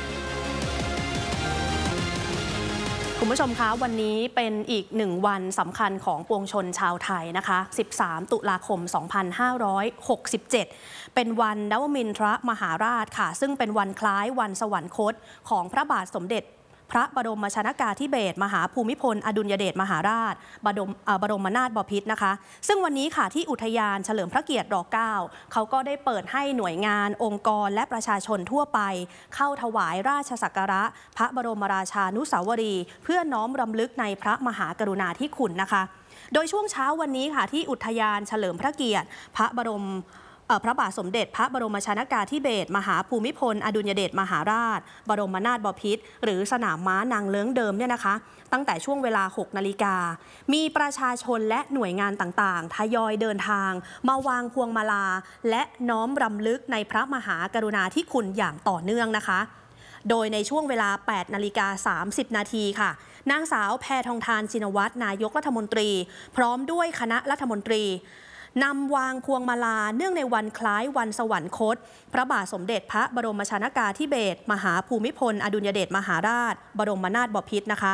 คุณผู้ชมคะวันนี้เป็นอีก1 วันสำคัญของปวงชนชาวไทยนะคะ13 ตุลาคม 2567 เป็นวันนวมินทรมหาราชค่ะซึ่งเป็นวันคล้ายวันสวรรคตของพระบาทสมเด็จพระบรมชนกาธิเบศรมหาภูมิพลอดุลยเดชมหาราชบรมนาถบพิตรนะคะซึ่งวันนี้ค่ะที่อุทยานเฉลิมพระเกียรติร9เขาก็ได้เปิดให้หน่วยงานองค์กรและประชาชนทั่วไปเข้าถวายราชสักการะพระบรมราชานุสาวรีย์เพื่อน้อมรำลึกในพระมหากรุณาธิคุณนะคะโดยช่วงเช้าวันนี้ค่ะที่อุทยานเฉลิมพระเกียรติพระบาทสมเด็จพระบรมชนกาธิเบศรมหาภูมิพลอดุลยเดชมหาราชบรมนาถบพิตรหรือสนามม้านางเลิ้งเดิมเนี่ยนะคะตั้งแต่ช่วงเวลา 6 นาฬิกามีประชาชนและหน่วยงานต่างๆทยอยเดินทางมาวางพวงมาลาและน้อมรำลึกในพระมหากรุณาธิคุณอย่างต่อเนื่องนะคะโดยในช่วงเวลา 8:30 นาทีค่ะนางสาวแพทองธารชินวัตรนายกรัฐมนตรีพร้อมด้วยคณะรัฐมนตรีนำวางพวงมาลาเนื่องในวันคล้ายวันสวรรคตพระบาทสมเด็จพระบรมชนกาธิเบศรมหาภูมิพลอดุลยเดชมหาราชบรมนาถบพิตรนะคะ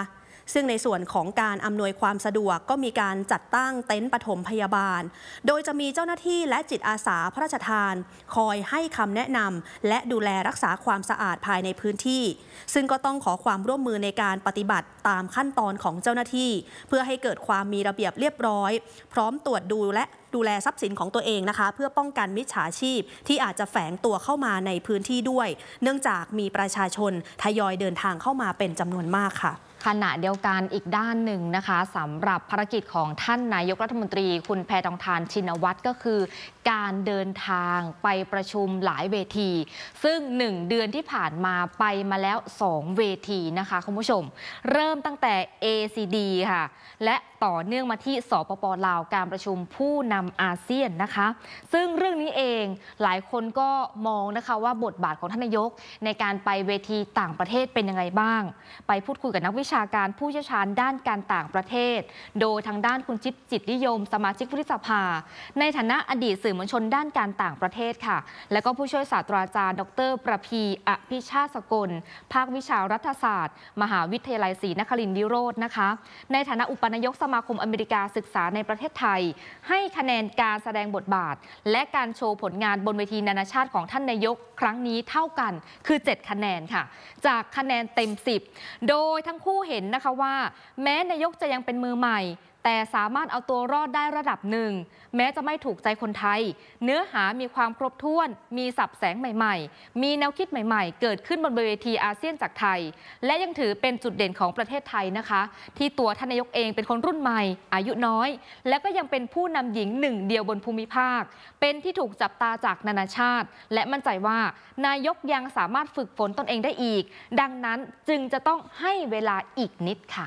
ซึ่งในส่วนของการอำนวยความสะดวกก็มีการจัดตั้งเต็นท์ปฐมพยาบาลโดยจะมีเจ้าหน้าที่และจิตอาสาพระราชทานคอยให้คำแนะนำและดูแลรักษาความสะอาดภายในพื้นที่ซึ่งก็ต้องขอความร่วมมือในการปฏิบัติตามขั้นตอนของเจ้าหน้าที่เพื่อให้เกิดความมีระเบียบเรียบร้อยพร้อมตรวจดูแลทรัพย์สินของตัวเองนะคะเพื่อป้องกันมิจฉาชีพที่อาจจะแฝงตัวเข้ามาในพื้นที่ด้วยเนื่องจากมีประชาชนทยอยเดินทางเข้ามาเป็นจำนวนมากค่ะขณะเดียวกันอีกด้านหนึ่งนะคะสำหรับภารกิจของท่านนายกรัฐมนตรีคุณแพทองธารชินวัตรก็คือการเดินทางไปประชุมหลายเวทีซึ่ง1 เดือนที่ผ่านมาไปมาแล้ว2 เวทีนะคะคุณผู้ชมเริ่มตั้งแต่ ACD ค่ะและต่อเนื่องมาที่สปป.ลาวการประชุมผู้นำอาเซียนนะคะซึ่งเรื่องนี้เองหลายคนก็มองนะคะว่าบทบาทของท่านนายกในการไปเวทีต่างประเทศเป็นยังไงบ้างไปพูดคุยกับนักวิชาการผู้เชี่ยวชาญด้านการต่างประเทศโดยทางด้านคุณจิ๊บจิตนิยมสมาชิกวุฒิสภาในฐานะอดีตสื่อมวลชนด้านการต่างประเทศค่ะและก็ผู้ช่วยศาสตราจารย์ดร.ประภีอภิชาติสกลภาควิชารัฐศาสตร์มหาวิทยาลัยศรีนครินทร์วิโรจน์นะคะในฐานะอุปนายกสมาคมอเมริกาศึกษาในประเทศไทยให้คะแนนการแสดงบทบาทและการโชว์ผลงานบนเวทีนานาชาติของท่านนายกครั้งนี้เท่ากันคือ7 คะแนนค่ะจากคะแนนเต็ม10โดยทั้งคู่เห็นนะคะว่าแม้นายกจะยังเป็นมือใหม่แต่สามารถเอาตัวรอดได้ระดับหนึ่งแม้จะไม่ถูกใจคนไทยเนื้อหามีความครบถ้วนมีสับแสงใหม่ๆมีแนวคิดใหม่ๆเกิดขึ้นบนเวทีอาเซียนจากไทยและยังถือเป็นจุดเด่นของประเทศไทยนะคะที่ตัวท่านนายกเองเป็นคนรุ่นใหม่อายุน้อยและก็ยังเป็นผู้นำหญิง1 เดียวบนภูมิภาคเป็นที่ถูกจับตาจากนานาชาติและมั่นใจว่านายกยังสามารถฝึกฝนตนเองได้อีกดังนั้นจึงจะต้องให้เวลาอีกนิดค่ะ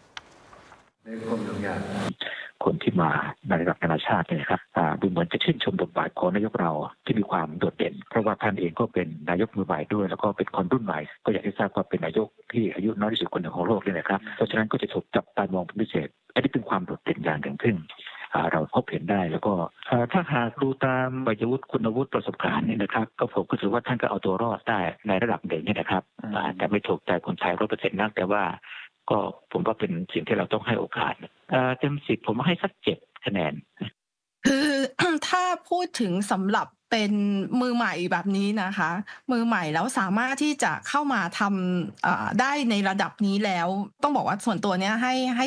คนที่มาในระดับนานาชาติเนี่ยครับดูเหมือนจะชื่นชมบทบาทของนายกเราที่มีความโดดเด่นเพราะว่าท่านเองก็เป็นนายกมือใหม่ด้วยแล้วก็เป็นคนรุ่นใหม่ก็อยากให้ทราบว่าเป็นนายกที่อายุน้อยที่สุดคนหนึ่งของโลกเลยนะครับเพราะฉะนั้นก็จะถูกจับตามองเป็นพิเศษอันนี้เป็นความโดดเด่นอย่างหนึ่งซึ่งเราพบเห็นได้แล้วก็ถ้าหากดูตามวัยวุฒิคุณวุฒิประสบการณ์นี่นะครับก็ผมก็ถือว่าท่านก็เอาตัวรอดได้ในระดับหนึ่งนี่นะครับอาจจะไม่ถูกใจคนไทย100%นักแต่ว่าก็ผมว่าเป็นสิ่งที่เราต้องให้โอกาสเต็ม10ผมให้สัก7 คะแนนคือถ้าพูดถึงสำหรับเป็นมือใหม่แบบนี้นะคะมือใหม่แล้วสามารถที่จะเข้ามาทำได้ในระดับนี้แล้วต้องบอกว่าส่วนตัวเนี้ยให้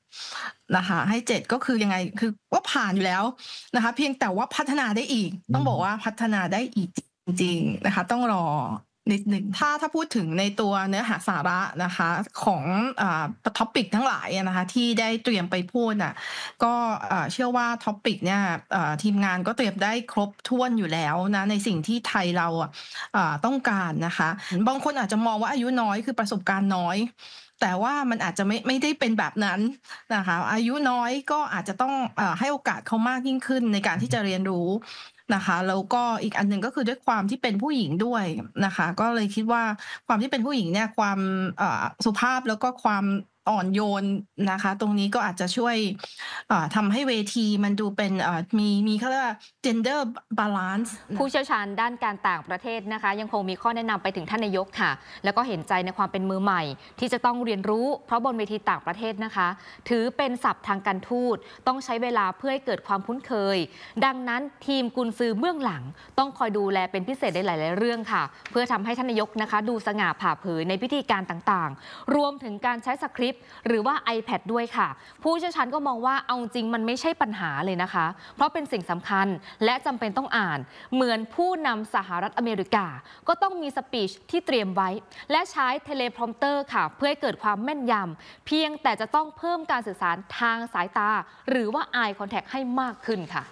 7นะคะให้7ก็คือยังไงคือว่าผ่านอยู่แล้วนะคะเพียงแต่ว่าพัฒนาได้อีกต้องบอกว่าพัฒนาได้อีกจริงๆนะคะต้องรอนิดหนึ่งถ้าพูดถึงในตัวเนื้อหาสาระนะคะของท็อปิกทั้งหลายนะคะที่ได้เตรียมไปพูดก็เชื่อว่าท็อปิกเนี่ยทีมงานก็เตรียมได้ครบถ้วนอยู่แล้วนะในสิ่งที่ไทยเราต้องการนะคะบางคนอาจจะมองว่าอายุน้อยคือประสบการณ์น้อยแต่ว่ามันอาจจะไม่ได้เป็นแบบนั้นนะคะอายุน้อยก็อาจจะต้องให้โอกาสเขามากยิ่งขึ้นในการที่จะเรียนรู้นะคะแล้วก็อีกอันหนึ่งก็คือด้วยความที่เป็นผู้หญิงด้วยนะคะก็เลยคิดว่าความที่เป็นผู้หญิงเนี่ยความสุภาพแล้วก็ความอ่อนโยนนะคะตรงนี้ก็อาจจะช่วยทำให้เวทีมันดูเป็นมีเขาเรียกว่า gender balance ผู้เชี่ยวชาญด้านการต่างประเทศนะคะยังคงมีข้อแนะนำไปถึงท่านนายกค่ะแล้วก็เห็นใจในความเป็นมือใหม่ที่จะต้องเรียนรู้เพราะบนเวทีต่างประเทศนะคะถือเป็นศัพท์ทางการทูตต้องใช้เวลาเพื่อให้เกิดความคุ้นเคยดังนั้นทีมกุนซือเบื้องหลังต้องคอยดูแลเป็นพิเศษในหลายๆเรื่องค่ะเพื่อทำให้ท่านนายกนะคะดูสง่าผ่าเผยในพิธีการต่างๆรวมถึงการใช้สคริปต์หรือว่า iPad ด้วยค่ะผู้เชี่ยวชาญก็มองว่าเอาจริงมันไม่ใช่ปัญหาเลยนะคะเพราะเป็นสิ่งสำคัญและจำเป็นต้องอ่านเหมือนผู้นำสหรัฐอเมริกาก็ต้องมีสปีชที่เตรียมไว้และใช้เทเลพรอมเตอร์ค่ะเพื่อให้เกิดความแม่นยำเพียงแต่จะต้องเพิ่มการสื่อสารทางสายตาหรือว่า eye contact ให้มากขึ้นค่ะ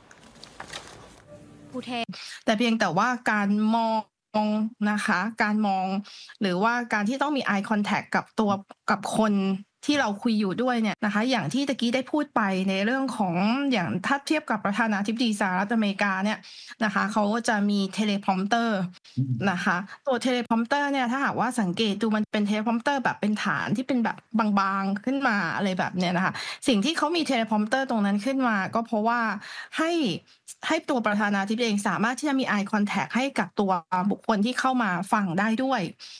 แต่เพียงแต่ว่าการมองนะคะการมองหรือว่าการที่ต้องมี eye contact กับคนที่เราคุยอยู่ด้วยเนี่ยนะคะอย่างที่ตะกี้ได้พูดไปในเรื่องของอย่างถ้าเทียบกับประธานาธิบดีสหรัฐอเมริกาเนี่ยนะคะเขาก็จะมีเทเลพรอมเตอร์นะคะตัวเทเลพรอมเตอร์เนี่ยถ้าหากว่าสังเกตดูมันเป็นเทเลพรอมเตอร์แบบเป็นฐานที่เป็นแบบบางๆขึ้นมาอะไรแบบเนี้ยนะคะสิ่งที่เขามีเทเลพรอมเตอร์ตรงนั้นขึ้นมาก็เพราะว่าให้ตัวประธานาธิบดีเองสามารถที่จะมี eye contact ให้กับตัวบุคคลที่เข้ามาฟังได้ด้วย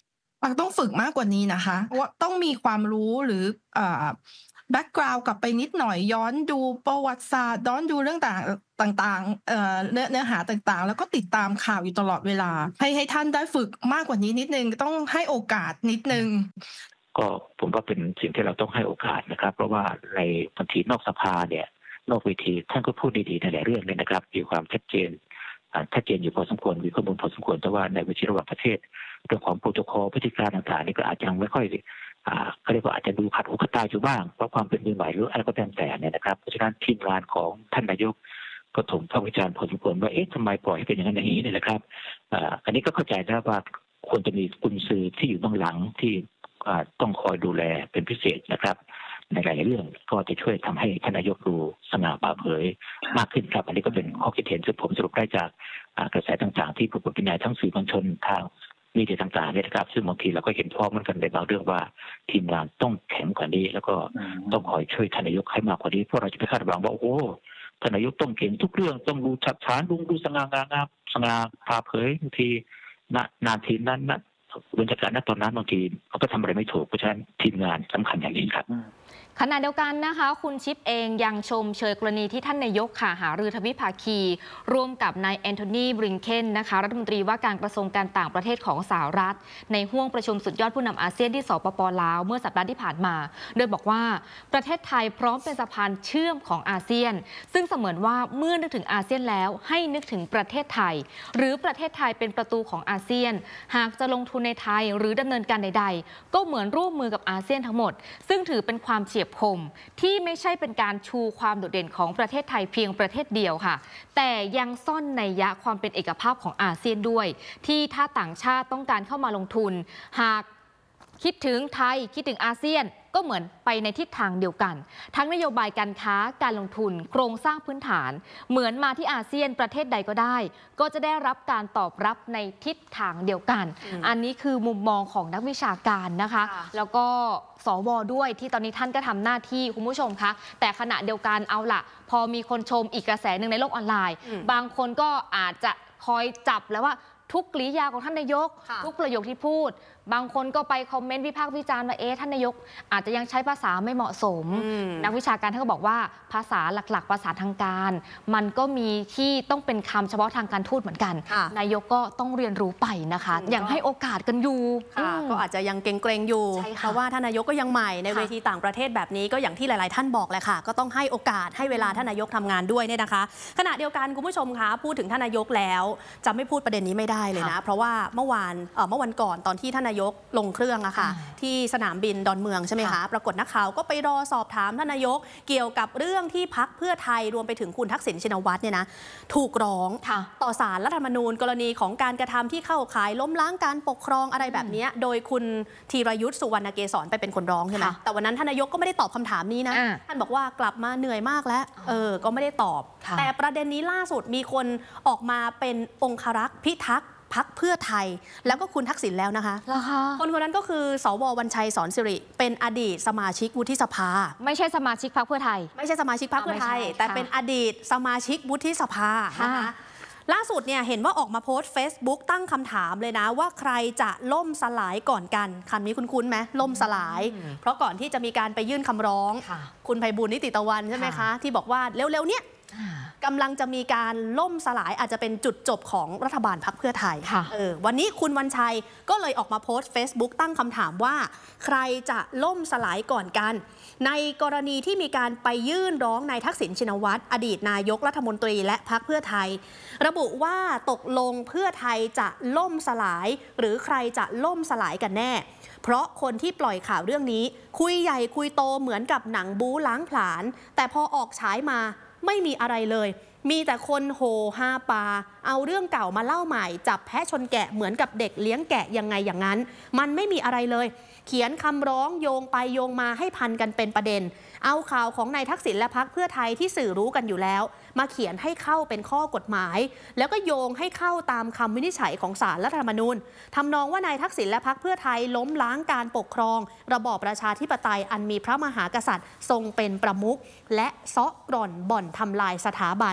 ต้องฝึกมากกว่านี้นะคะว่าต้องมีความรู้หรือแบ็กกราวด์กลับไปนิดหน่อยย้อนดูประวัติศาสตร์ย้อนดูเรื่องต่างเนื้อหาต่างๆแล้วก็ติดตามข่าวอยู่ตลอดเวลาให้ท่านได้ฝึกมากกว่านี้นิดนึงต้องให้โอกาสนิดนึงก็ผมว่าเป็นสิ่งที่เราต้องให้โอกาสนะครับเพราะว่าในบางทีนอกสภาเนี่ยนอกเวทีท่านก็พูดดีๆในหลายเรื่องเลยนะครับมีความชัดเจนอยู่พอสมควรมีข้อมูลพอสมควรแต่ว่าในเวทีระหว่างประเทศเรื่องของโปรโตคอลพฤติการต่างๆนี่ก็อาจจะยังไม่ค่อยเขาเรียกว่าอาจจะดูขัดหูขัดตาอยู่บ้างเพราะความเป็นมือใหม่หรืออะไรก็ตามแต่เนี่ยนะครับเพราะฉะนั้นทีมงานของท่านนายกก็ถูกวิจารณ์พอสมควรว่าทำไมปล่อยให้เป็นอย่างนั้นอย่างนี้เนี่ยนะครับอันนี้ก็เข้าใจนะว่าควรจะมีกุญซือที่อยู่เบื้องหลังที่ต้องคอยดูแลเป็นพิเศษนะครับในหลายเรื่องก็จะช่วยทำให้ท่านนายกดูสง่าผ่าเผยมากขึ้นครับอันนี้ก็เป็นข้อคิดเห็นซึ่งผมสรุปได้จากกระแสต่างๆที่ปรากฏในทั้งสื่อมวลชนทางมีเดียต่างๆเนี่ยนะครับซึ่งบางทีเราก็เห็นพ้องเหมือนกันในบางเรื่องว่าทีมงานต้องแข็งกว่านี้แล้วก็ต้องคอยช่วยท่านนายกให้มากกว่านี้เพราะเราจะไปคาดหวังว่าโอ้ท่านนายกต้องเก่งทุกเรื่องต้องดูฉับฉานดูสง่างามสง่าผ่าเผยบางทีนานทีนั้นนะบรรยากาศณตอนนั้นบางทีเขาก็ทำอะไรไม่ถูกเพราะฉะนั้นทีมงานสำคัญอย่างยิ่งครับขณะเดียวกันนะคะคุณชิปเองยังชมเชยกรณีที่ท่านนายกค่ะหารือทวิภาคีร่วมกับนายแอนโทนีบริงเคนนะคะรัฐมนตรีว่าการกระทรวงการต่างประเทศของสหรัฐในห้วงประชุมสุดยอดผู้นำอาเซียนที่สปป.ลาวเมื่อสัปดาห์ที่ผ่านมาโดยบอกว่าประเทศไทยพร้อมเป็นสะพานเชื่อมของอาเซียนซึ่งเสมือนว่าเมื่อนึกถึงอาเซียนแล้วให้นึกถึงประเทศไทยหรือประเทศไทยเป็นประตูของอาเซียนหากจะลงทุนในไทยหรือดำเนินการใดๆก็เหมือนร่วมมือกับอาเซียนทั้งหมดซึ่งถือเป็นความเฉียบคมที่ไม่ใช่เป็นการชูความโดดเด่นของประเทศไทยเพียงประเทศเดียวค่ะแต่ยังซ่อนนัยยะความเป็นเอกภาพของอาเซียนด้วยที่ถ้าต่างชาติต้องการเข้ามาลงทุนหากคิดถึงไทยคิดถึงอาเซียนก็เหมือนไปในทิศทางเดียวกันทั้งนโยบายการค้าการลงทุนโครงสร้างพื้นฐานเหมือนมาที่อาเซียนประเทศใดก็ได้ก็จะได้รับการตอบรับในทิศทางเดียวกันอันนี้คือมุมมองของนักวิชาการนะคะแล้วก็สว.ด้วยที่ตอนนี้ท่านก็ทำหน้าที่คุณผู้ชมคะแต่ขณะเดียวกันเอาล่ะพอมีคนชมอีกกระแสหนึ่งในโลกออนไลน์บางคนก็อาจจะคอยจับแล้วว่าทุกกริยาของท่านนายกทุกประโยคที่พูดบางคนก็ไปคอมเมนต์วิพากษ์วิจารณ์ว่าท่านนายกอาจจะยังใช้ภาษาไม่เหมาะสมนักวิชาการท่านก็บอกว่าภาษาหลักๆภาษาทางการมันก็มีที่ต้องเป็นคำเฉพาะทางการทูตเหมือนกันนายกก็ต้องเรียนรู้ไปนะคะยังให้โอกาสกันอยู่ก็อาจจะยังเกรงๆอยู่เพราะว่าท่านนายกก็ยังใหม่ในเวทีต่างประเทศแบบนี้ก็อย่างที่หลายๆท่านบอกแหละค่ะก็ต้องให้โอกาสให้เวลาท่านนายกทำงานด้วยเนี่ยนะคะขณะเดียวกันคุณผู้ชมคะพูดถึงท่านนายกแล้วจะไม่พูดประเด็นนี้ไม่ได้เลยนะเพราะว่าเมื่อวันก่อนตอนที่ท่านนายกลงเครื่องอะค่ะที่สนามบินดอนเมืองใช่ไหมคะปรากฏนักข่าวก็ไปรอสอบถามท่านนายกเกี่ยวกับเรื่องที่พรรคเพื่อไทยรวมไปถึงคุณทักษิณชินวัตรเนี่ยนะถูกร้องต่อศาลรัฐธรรมนูญกรณีของการกระทำที่เข้าข่ายล้มล้างการปกครองอะไรแบบนี้โดยคุณธีรยุทธสุวรรณเกษรไปเป็นคนร้องใช่ไหมแต่วันนั้นท่านนายกก็ไม่ได้ตอบคำถามนี้นะท่านบอกว่ากลับมาเหนื่อยมากแล้วก็ไม่ได้ตอบแต่ประเด็นนี้ล่าสุดมีคนออกมาเป็นองครักษ์พิทักษ์พรรคเพื่อไทยแล้วก็คุณทักษิณแล้วนะคะคนนั้นก็คือสว.วันชัยสอนสิริเป็นอดีตสมาชิกวุฒิสภาไม่ใช่สมาชิกพรรคเพื่อไทยไม่ใช่สมาชิกพรรคเพื่อไทยแต่เป็นอดีตสมาชิกวุฒิสภานะคะล่าสุดเนี่ยเห็นว่าออกมาโพสต์ Facebook ตั้งคำถามเลยนะว่าใครจะล่มสลายก่อนกันคำนี้คุ้นๆไหมล่มสลายเพราะก่อนที่จะมีการไปยื่นคำร้องคุณไพบูลย์นิติตะวันใช่ไหมคะที่บอกว่าเร็วๆเนี่ยกำลังจะมีการล่มสลายอาจจะเป็นจุดจบของรัฐบาลพรรคเพื่อไทยวันนี้คุณวันชัยก็เลยออกมาโพสต์ Facebook ตั้งคำถามว่าใครจะล่มสลายก่อนกันในกรณีที่มีการไปยื่นร้องนายทักษิณชินวัตรอดีตนายกรัฐมนตรีและพรรคเพื่อไทยระบุว่าตกลงเพื่อไทยจะล่มสลายหรือใครจะล่มสลายกันแน่เพราะคนที่ปล่อยข่าวเรื่องนี้คุยใหญ่คุยโตเหมือนกับหนังบู๊ล้างผลาญแต่พอออกฉายมาไม่มีอะไรเลยมีแต่คนโห่ฮาปาเอาเรื่องเก่ามาเล่าใหม่จับแพะชนแกะเหมือนกับเด็กเลี้ยงแกะยังไงอย่างนั้นมันไม่มีอะไรเลยเขียนคำร้องโยงไปโยงมาให้พันกันเป็นประเด็นเอาข่าวของนายทักษิณและพรรคเพื่อไทยที่สื่อรู้กันอยู่แล้วมาเขียนให้เข้าเป็นข้อกฎหมายแล้วก็โยงให้เข้าตามคำวินิจฉัยของศาลรัฐธรรมนูญทำนองว่านายทักษิณและพรรคเพื่อไทยล้มล้างการปกครองระบอบประชาธิปไตยอันมีพระมหากษัตริย์ทรงเป็นประมุขและเซาะกร่อนบ่อนทำลายสถาบัน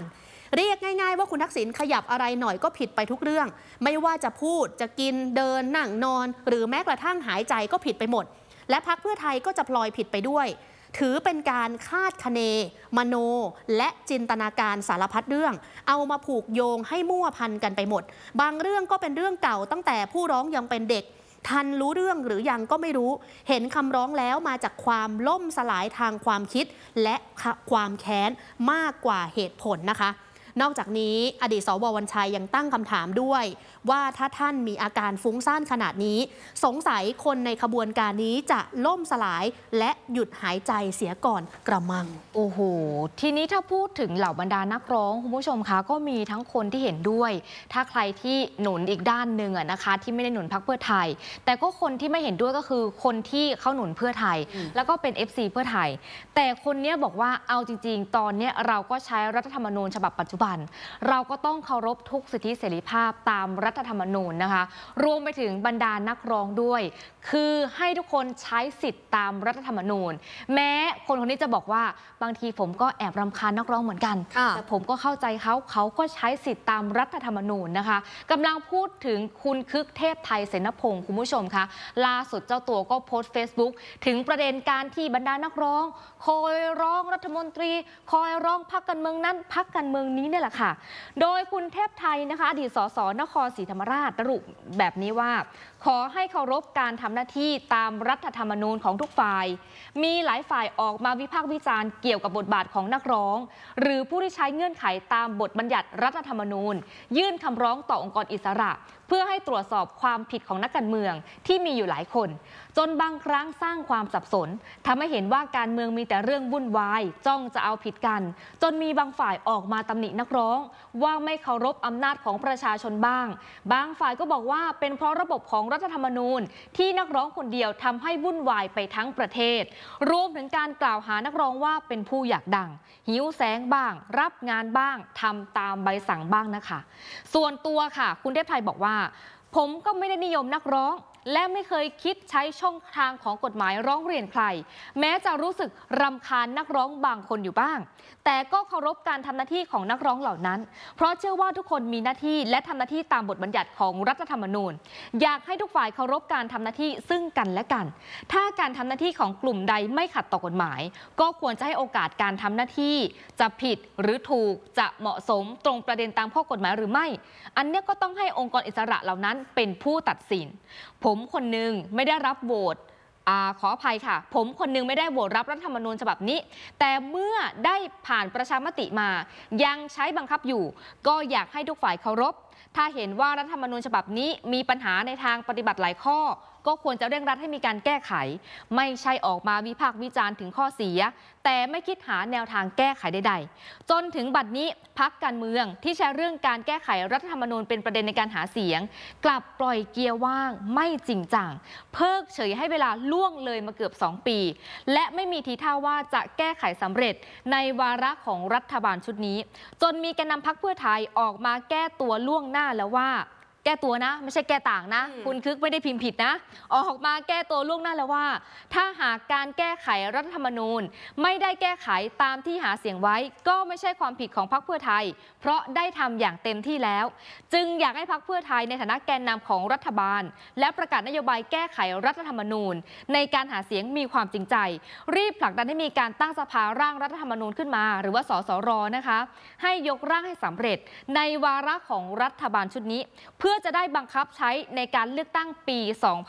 เรียกง่ายๆว่าคุณทักษิณขยับอะไรหน่อยก็ผิดไปทุกเรื่องไม่ว่าจะพูดจะกินเดินนั่งนอนหรือแม้กระทั่งหายใจก็ผิดไปหมดและพรรคเพื่อไทยก็จะพลอยผิดไปด้วยถือเป็นการคาดคะเนมโนและจินตนาการสารพัดเรื่องเอามาผูกโยงให้มั่วพันกันไปหมดบางเรื่องก็เป็นเรื่องเก่าตั้งแต่ผู้ร้องยังเป็นเด็กทันรู้เรื่องหรือยังก็ไม่รู้เห็นคำร้องแล้วมาจากความล่มสลายทางความคิดและความแค้นมากกว่าเหตุผลนะคะนอกจากนี้อดีตสว.วัญชัยยังตั้งคำถามด้วยว่าถ้าท่านมีอาการฟุ้งซ่านขนาดนี้สงสัยคนในขบวนการนี้จะล่มสลายและหยุดหายใจเสียก่อนกระมังโอ้โหทีนี้ถ้าพูดถึงเหล่าบรรดานักร้องคุณผู้ชมคะก็มีทั้งคนที่เห็นด้วยถ้าใครที่หนุนอีกด้านหนึ่งนะคะที่ไม่ได้หนุนพรรคเพื่อไทยแต่ก็คนที่ไม่เห็นด้วยก็คือคนที่เขาหนุนเพื่อไทยแล้วก็เป็น FC เพื่อไทยแต่คนนี้บอกว่าเอาจริงๆตอนนี้เราก็ใช้รัฐธรรมนูญฉบับปัจจุบันเราก็ต้องเคารพทุกสิทธิเสรีภาพตามรัฐธรรมนูญนะคะรวมไปถึงบรรดานักร้องด้วยคือให้ทุกคนใช้สิทธิ์ตามรัฐธรรมนูญแม้คนคนนี้จะบอกว่าบางทีผมก็แอบรำคาญนักร้องเหมือนกันแต่ผมก็เข้าใจเขาก็ใช้สิทธิ์ตามรัฐธรรมนูญนะคะกำลังพูดถึงคุณคึกเทพไทยเสนพงศ์คุณผู้ชมคะล่าสุดเจ้าตัวก็โพสต์ Facebook ถึงประเด็นการที่บรรดานักร้องคอยร้องรัฐมนตรีคอยร้องพรรคการเมืองนั้นพรรคการเมืองนี้นี่แหละค่ะโดยคุณเทพไทยนะคะอดีตสสนครศรีธรรมราชระบุแบบนี้ว่าขอให้เคารพการทำหน้าที่ตามรัฐธรรมนูญของทุกฝ่ายมีหลายฝ่ายออกมาวิพากษ์วิจารณ์เกี่ยวกับบทบาทของนักร้องหรือผู้ที่ใช้เงื่อนไขตามบทบัญญัติรัฐธรรมนูญยื่นคำร้องต่อองค์กรอิสระเพื่อให้ตรวจสอบความผิดของนักการเมืองที่มีอยู่หลายคนจนบางครั้งสร้างความสับสนทำให้เห็นว่าการเมืองมีแต่เรื่องวุ่นวายจ้องจะเอาผิดกันจนมีบางฝ่ายออกมาตำหนินักร้องว่าไม่เคารพอำนาจของประชาชนบ้างบางฝ่ายก็บอกว่าเป็นเพราะระบบของรัฐธรรมนูญที่นักร้องคนเดียวทำให้วุ่นวายไปทั้งประเทศรวมถึงการกล่าวหานักร้องว่าเป็นผู้อยากดังหิวแสงบ้างรับงานบ้างทำตามใบสั่งบ้างนะคะส่วนตัวค่ะคุณเทพไทยบอกว่าผมก็ไม่ได้นิยมนักร้องและไม่เคยคิดใช้ช่องทางของกฎหมายร้องเรียนใครแม้จะรู้สึกรำคาญนักร้องบางคนอยู่บ้างแต่ก็เคารพการทำหน้าที่ของนักร้องเหล่านั้นเพราะเชื่อว่าทุกคนมีหน้าที่และทำหน้าที่ตามบทบัญญัติของรัฐธรรมนูญอยากให้ทุกฝ่ายเคารพการทำหน้าที่ซึ่งกันและกันถ้าการทำหน้าที่ของกลุ่มใดไม่ขัดต่อกฎหมายก็ควรจะให้โอกาสการทำหน้าที่จะผิดหรือถูกจะเหมาะสมตรงประเด็นตามข้อกฎหมายหรือไม่อันนี้ก็ต้องให้องค์กรอิสระเหล่านั้นเป็นผู้ตัดสินผมคนหนึ่งไม่ได้รับโหวตขออภัยค่ะผมคนหนึ่งไม่ได้โหวตรับรัฐธรรมนูญฉบับนี้แต่เมื่อได้ผ่านประชามติมายังใช้บังคับอยู่ก็อยากให้ทุกฝ่ายเคารพถ้าเห็นว่ารัฐธรรมนูญฉบับนี้มีปัญหาในทางปฏิบัติหลายข้อก็ควรจะเร่งรัดให้มีการแก้ไขไม่ใช่ออกมาวิพากษ์วิจารณ์ถึงข้อเสียแต่ไม่คิดหาแนวทางแก้ไขใดๆจนถึงบัดนี้พรรคการเมืองที่ใช้เรื่องการแก้ไขรัฐธรรมนูญเป็นประเด็นในการหาเสียงกลับปล่อยเกียร์ว่างไม่จริงจังเพิกเฉยให้เวลาล่วงเลยมาเกือบ2 ปีและไม่มีทีท่าว่าจะแก้ไขสำเร็จในวาระของรัฐบาลชุดนี้จนมีแกนนำพรรคเพื่อไทยออกมาแก้ตัวล่วงหน้าแล้วว่าแก้ตัวนะไม่ใช่แก้ต่างนะคุณคึกไม่ได้พิมพ์ผิดนะออกมาแก้ตัวล่วงหน้าแล้วว่าถ้าหากการแก้ไขรัฐธรรมนูญไม่ได้แก้ไขตามที่หาเสียงไว้ก็ไม่ใช่ความผิดของพรรคเพื่อไทยเพราะได้ทำอย่างเต็มที่แล้วจึงอยากให้พรรคเพื่อไทยในฐานะแกนนำของรัฐบาลและประกาศนโยบายแก้ไขรัฐธรรมนูญในการหาเสียงมีความจริงใจรีบผลักดันให้มีการตั้งสภาร่างรัฐธรรมนูญขึ้นมาหรือว่าสสร.นะคะให้ยกร่างให้สำเร็จในวาระของรัฐบาลชุดนี้เพื่อจะได้บังคับใช้ในการเลือกตั้งปี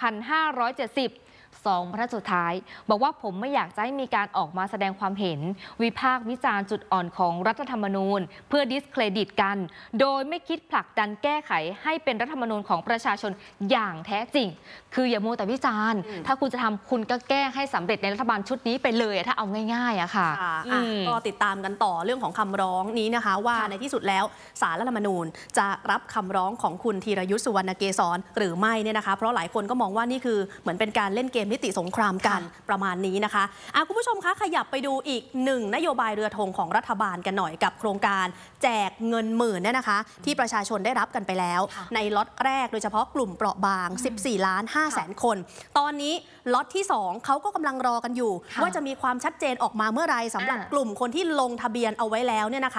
2570 2 บรรทัดสุดท้ายบอกว่าผมไม่อยากจะให้มีการออกมาแสดงความเห็นวิพากษ์วิจารณ์จุดอ่อนของรัฐธรรมนูญเพื่อดิสเครดิตกันโดยไม่คิดผลักดันแก้ไขให้เป็นรัฐธรรมนูญของประชาชนอย่างแท้จริงคืออย่ามัวแต่วิจารณ์ถ้าคุณจะทำคุณก็แก้ให้สำเร็จในรัฐบาลชุดนี้ไปเลยถ้าเอาง่ายๆอะค่ะก็ติดตามกันต่อเรื่องของคำร้องนี้นะคะว่าในที่สุดแล้วศาลรัฐธรรมนูญจะรับคำร้องของคุณธีรยุทธสุวรรณเกษรหรือไม่เนี่ยนะคะเพราะหลายคนก็มองว่านี่คือเหมือนเป็นการเล่นเกมนิติสงครามกันประมาณนี้นะคะคุณผู้ชมคะขยับไปดูอีก1นโยบายเรือธงของรัฐบาลกันหน่อยกับโครงการแจกเงินหมื่นเนี่ยนะคะที่ประชาชนได้รับกันไปแล้วในล็อตแรกโดยเฉพาะกลุ่มเปราะบาง 14,500,000 คนตอนนี้ล็อตที่2เขาก็กำลังรอกันอยู่ว่าจะมีความชัดเจนออกมาเมื่อไรสำหรับกลุ่มคนที่ลงทะเบียนเอาไว้แล้วเนี่ยนะคะ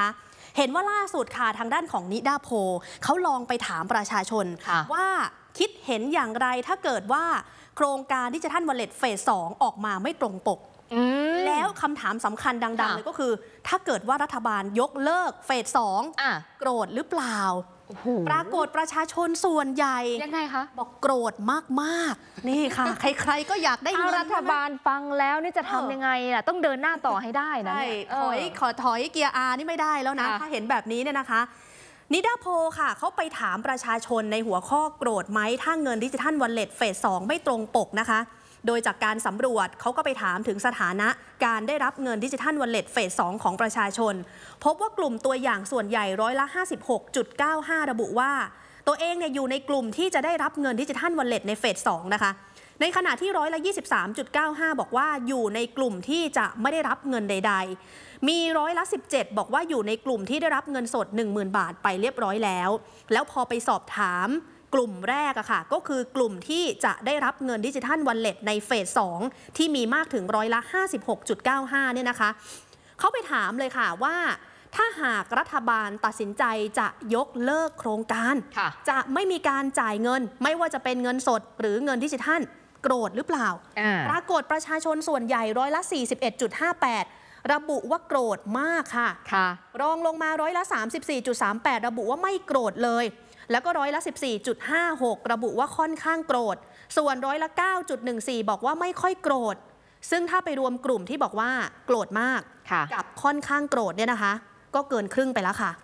เห็นว่าล่าสุดค่ะทางด้านของนิดาโพเขาลองไปถามประชาชนว่าคิดเห็นอย่างไรถ้าเกิดว่าโครงการดิจิทัลวอลเล็ตเฟส 2ออกมาไม่ตรงปกแล้วคำถามสำคัญดังๆเลยก็คือถ้าเกิดว่ารัฐบาลยกเลิกเฟส 2โกรธหรือเปล่าปรากฏประชาชนส่วนใหญ่ยังไงคะบอกโกรธมากๆนี่ค่ะ ใครๆก็อยากได้เงินรัฐบาลฟังแล้วนี่จะทำยังไงล่ะต้องเดินหน้าต่อให้ได้นะถอยเกียร์ R นี่ไม่ได้แล้วนะถ้าเห็นแบบนี้เนี่ยนะคะนิดาโพค่ะเขาไปถามประชาชนในหัวข้อโกรธไหมถ้าเงินดิจิทัลวอลเล็ตเฟส 2ไม่ตรงปกนะคะโดยจากการสำรวจเขาก็ไปถามถึงสถานะการได้รับเงินดิจิทัลวอลเล็ตเฟส 2ของประชาชนพบว่ากลุ่มตัวอย่างส่วนใหญ่56.95%ระบุว่าตัวเองเนี่ยอยู่ในกลุ่มที่จะได้รับเงินดิจิทัลวอลเล็ตในเฟส 2นะคะในขณะที่23.95%บอกว่าอยู่ในกลุ่มที่จะไม่ได้รับเงินใดๆมี17%บอกว่าอยู่ในกลุ่มที่ได้รับเงินสด 10,000 บาทไปเรียบร้อยแล้วพอไปสอบถามกลุ่มแรกอะค่ะก็คือกลุ่มที่จะได้รับเงินดิจิทัลวอลเล็ตในเฟส 2ที่มีมากถึง56.95%เนี่ยนะคะเขาไปถามเลยค่ะว่าถ้าหากรัฐบาลตัดสินใจจะยกเลิกโครงการจะไม่มีการจ่ายเงินไม่ว่าจะเป็นเงินสดหรือเงินดิจิทัลโกรธหรือเปล่าปรากฏประชาชนส่วนใหญ่41.58%ระบุว่าโกรธมากค่ะรองลงมา34.38%ระบุว่าไม่โกรธเลยแล้วก็14.56%ระบุว่าค่อนข้างโกรธส่วน9.14%บอกว่าไม่ค่อยโกรธซึ่งถ้าไปรวมกลุ่มที่บอกว่าโกรธมากกับค่อนข้างโกรธเนี่ยนะคะก็เกินครึ่งไปแล้วค่ะก็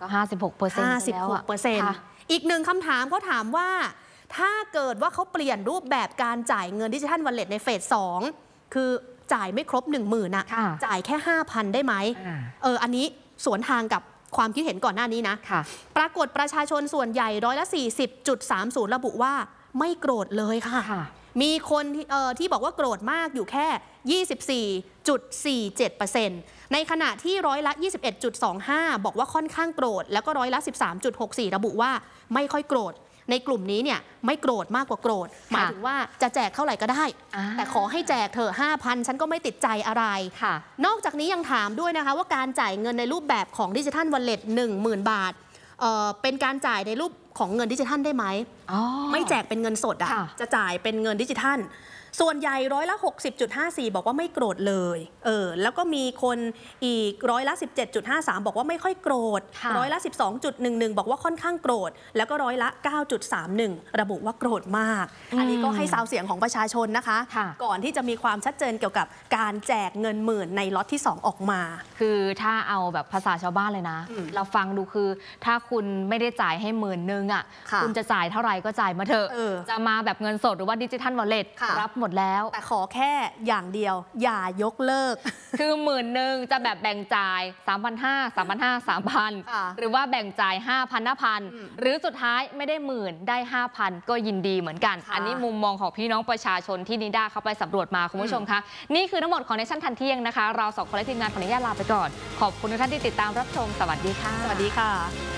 56% อีกหนึ่งคำถามเขาถามว่าถ้าเกิดว่าเขาเปลี่ยนรูปแบบการจ่ายเงินดิจิทัลวอลเล็ตในเฟส 2คือจ่ายไม่ครบ 10,000 นะจ่ายแค่ 5,000 ได้ไหมอันนี้สวนทางกับความคิดเห็นก่อนหน้านี้นะปรากฏประชาชนส่วนใหญ่40.30%ระบุว่าไม่โกรธเลยค่ะมีคนที่บอกว่าโกรธมากอยู่แค่ 24.47%ในขณะที่21.25%บอกว่าค่อนข้างโกรธแล้วก็13.64%ระบุว่าไม่ค่อยโกรธในกลุ่มนี้เนี่ยไม่โกรธมากกว่าโกรธหมายถึงว่าจะแจกเท่าไหร่ก็ได้แต่ขอให้แจกเถอะ 5,000 ฉันก็ไม่ติดใจอะไรนอกจากนี้ยังถามด้วยนะคะว่าการจ่ายเงินในรูปแบบของดิจิทัลวอลเล็ต 10,000 บาทเป็นการจ่ายในรูปของเงินดิจิทัลได้ไหมไม่แจกเป็นเงินสดจะจ่ายเป็นเงินดิจิทัลส่วนใหญ่60.54%บอกว่าไม่โกรธเลยแล้วก็มีคนอีก17.53%บอกว่าไม่ค่อยโกรธ12.11%บอกว่าค่อนข้างโกรธแล้วก็9.31%ระบุว่าโกรธมากอันนี้ก็ให้ซาวเสียงของประชาชนนะคะก่อนที่จะมีความชัดเจนเกี่ยวกับการแจกเงินหมื่นในล็อตที่2ออกมาคือถ้าเอาแบบภาษาชาวบ้านเลยนะเราฟังดูคือถ้าคุณไม่ได้จ่ายให้10,000อ่ะคุณจะจ่ายเท่าไหร่ก็จ่ายมาเถอะจะมาแบบเงินสดหรือว่าดิจิทัลวอลเล็ตรับหมดแล้วแต่ขอแค่อย่างเดียวอย่ายกเลิกคือ10,000จะแบบแบ่งจ่าย 3,500 3,000 หรือว่าแบ่งจ่าย 5,000 หรือสุดท้ายไม่ได้10,000ได้ 5,000 ก็ยินดีเหมือนกันอันนี้มุมมองของพี่น้องประชาชนที่นิด้าเขาไปสำรวจมาคุณผู้ชมคะนี่คือทั้งหมดของเนชั่นทันเที่ยงนะคะเรา2 คนและทีมงานขออนุญาตลาไปก่อนขอบคุณทุกท่านที่ติดตามรับชมสวัสดีค่ะสวัสดีค่ะ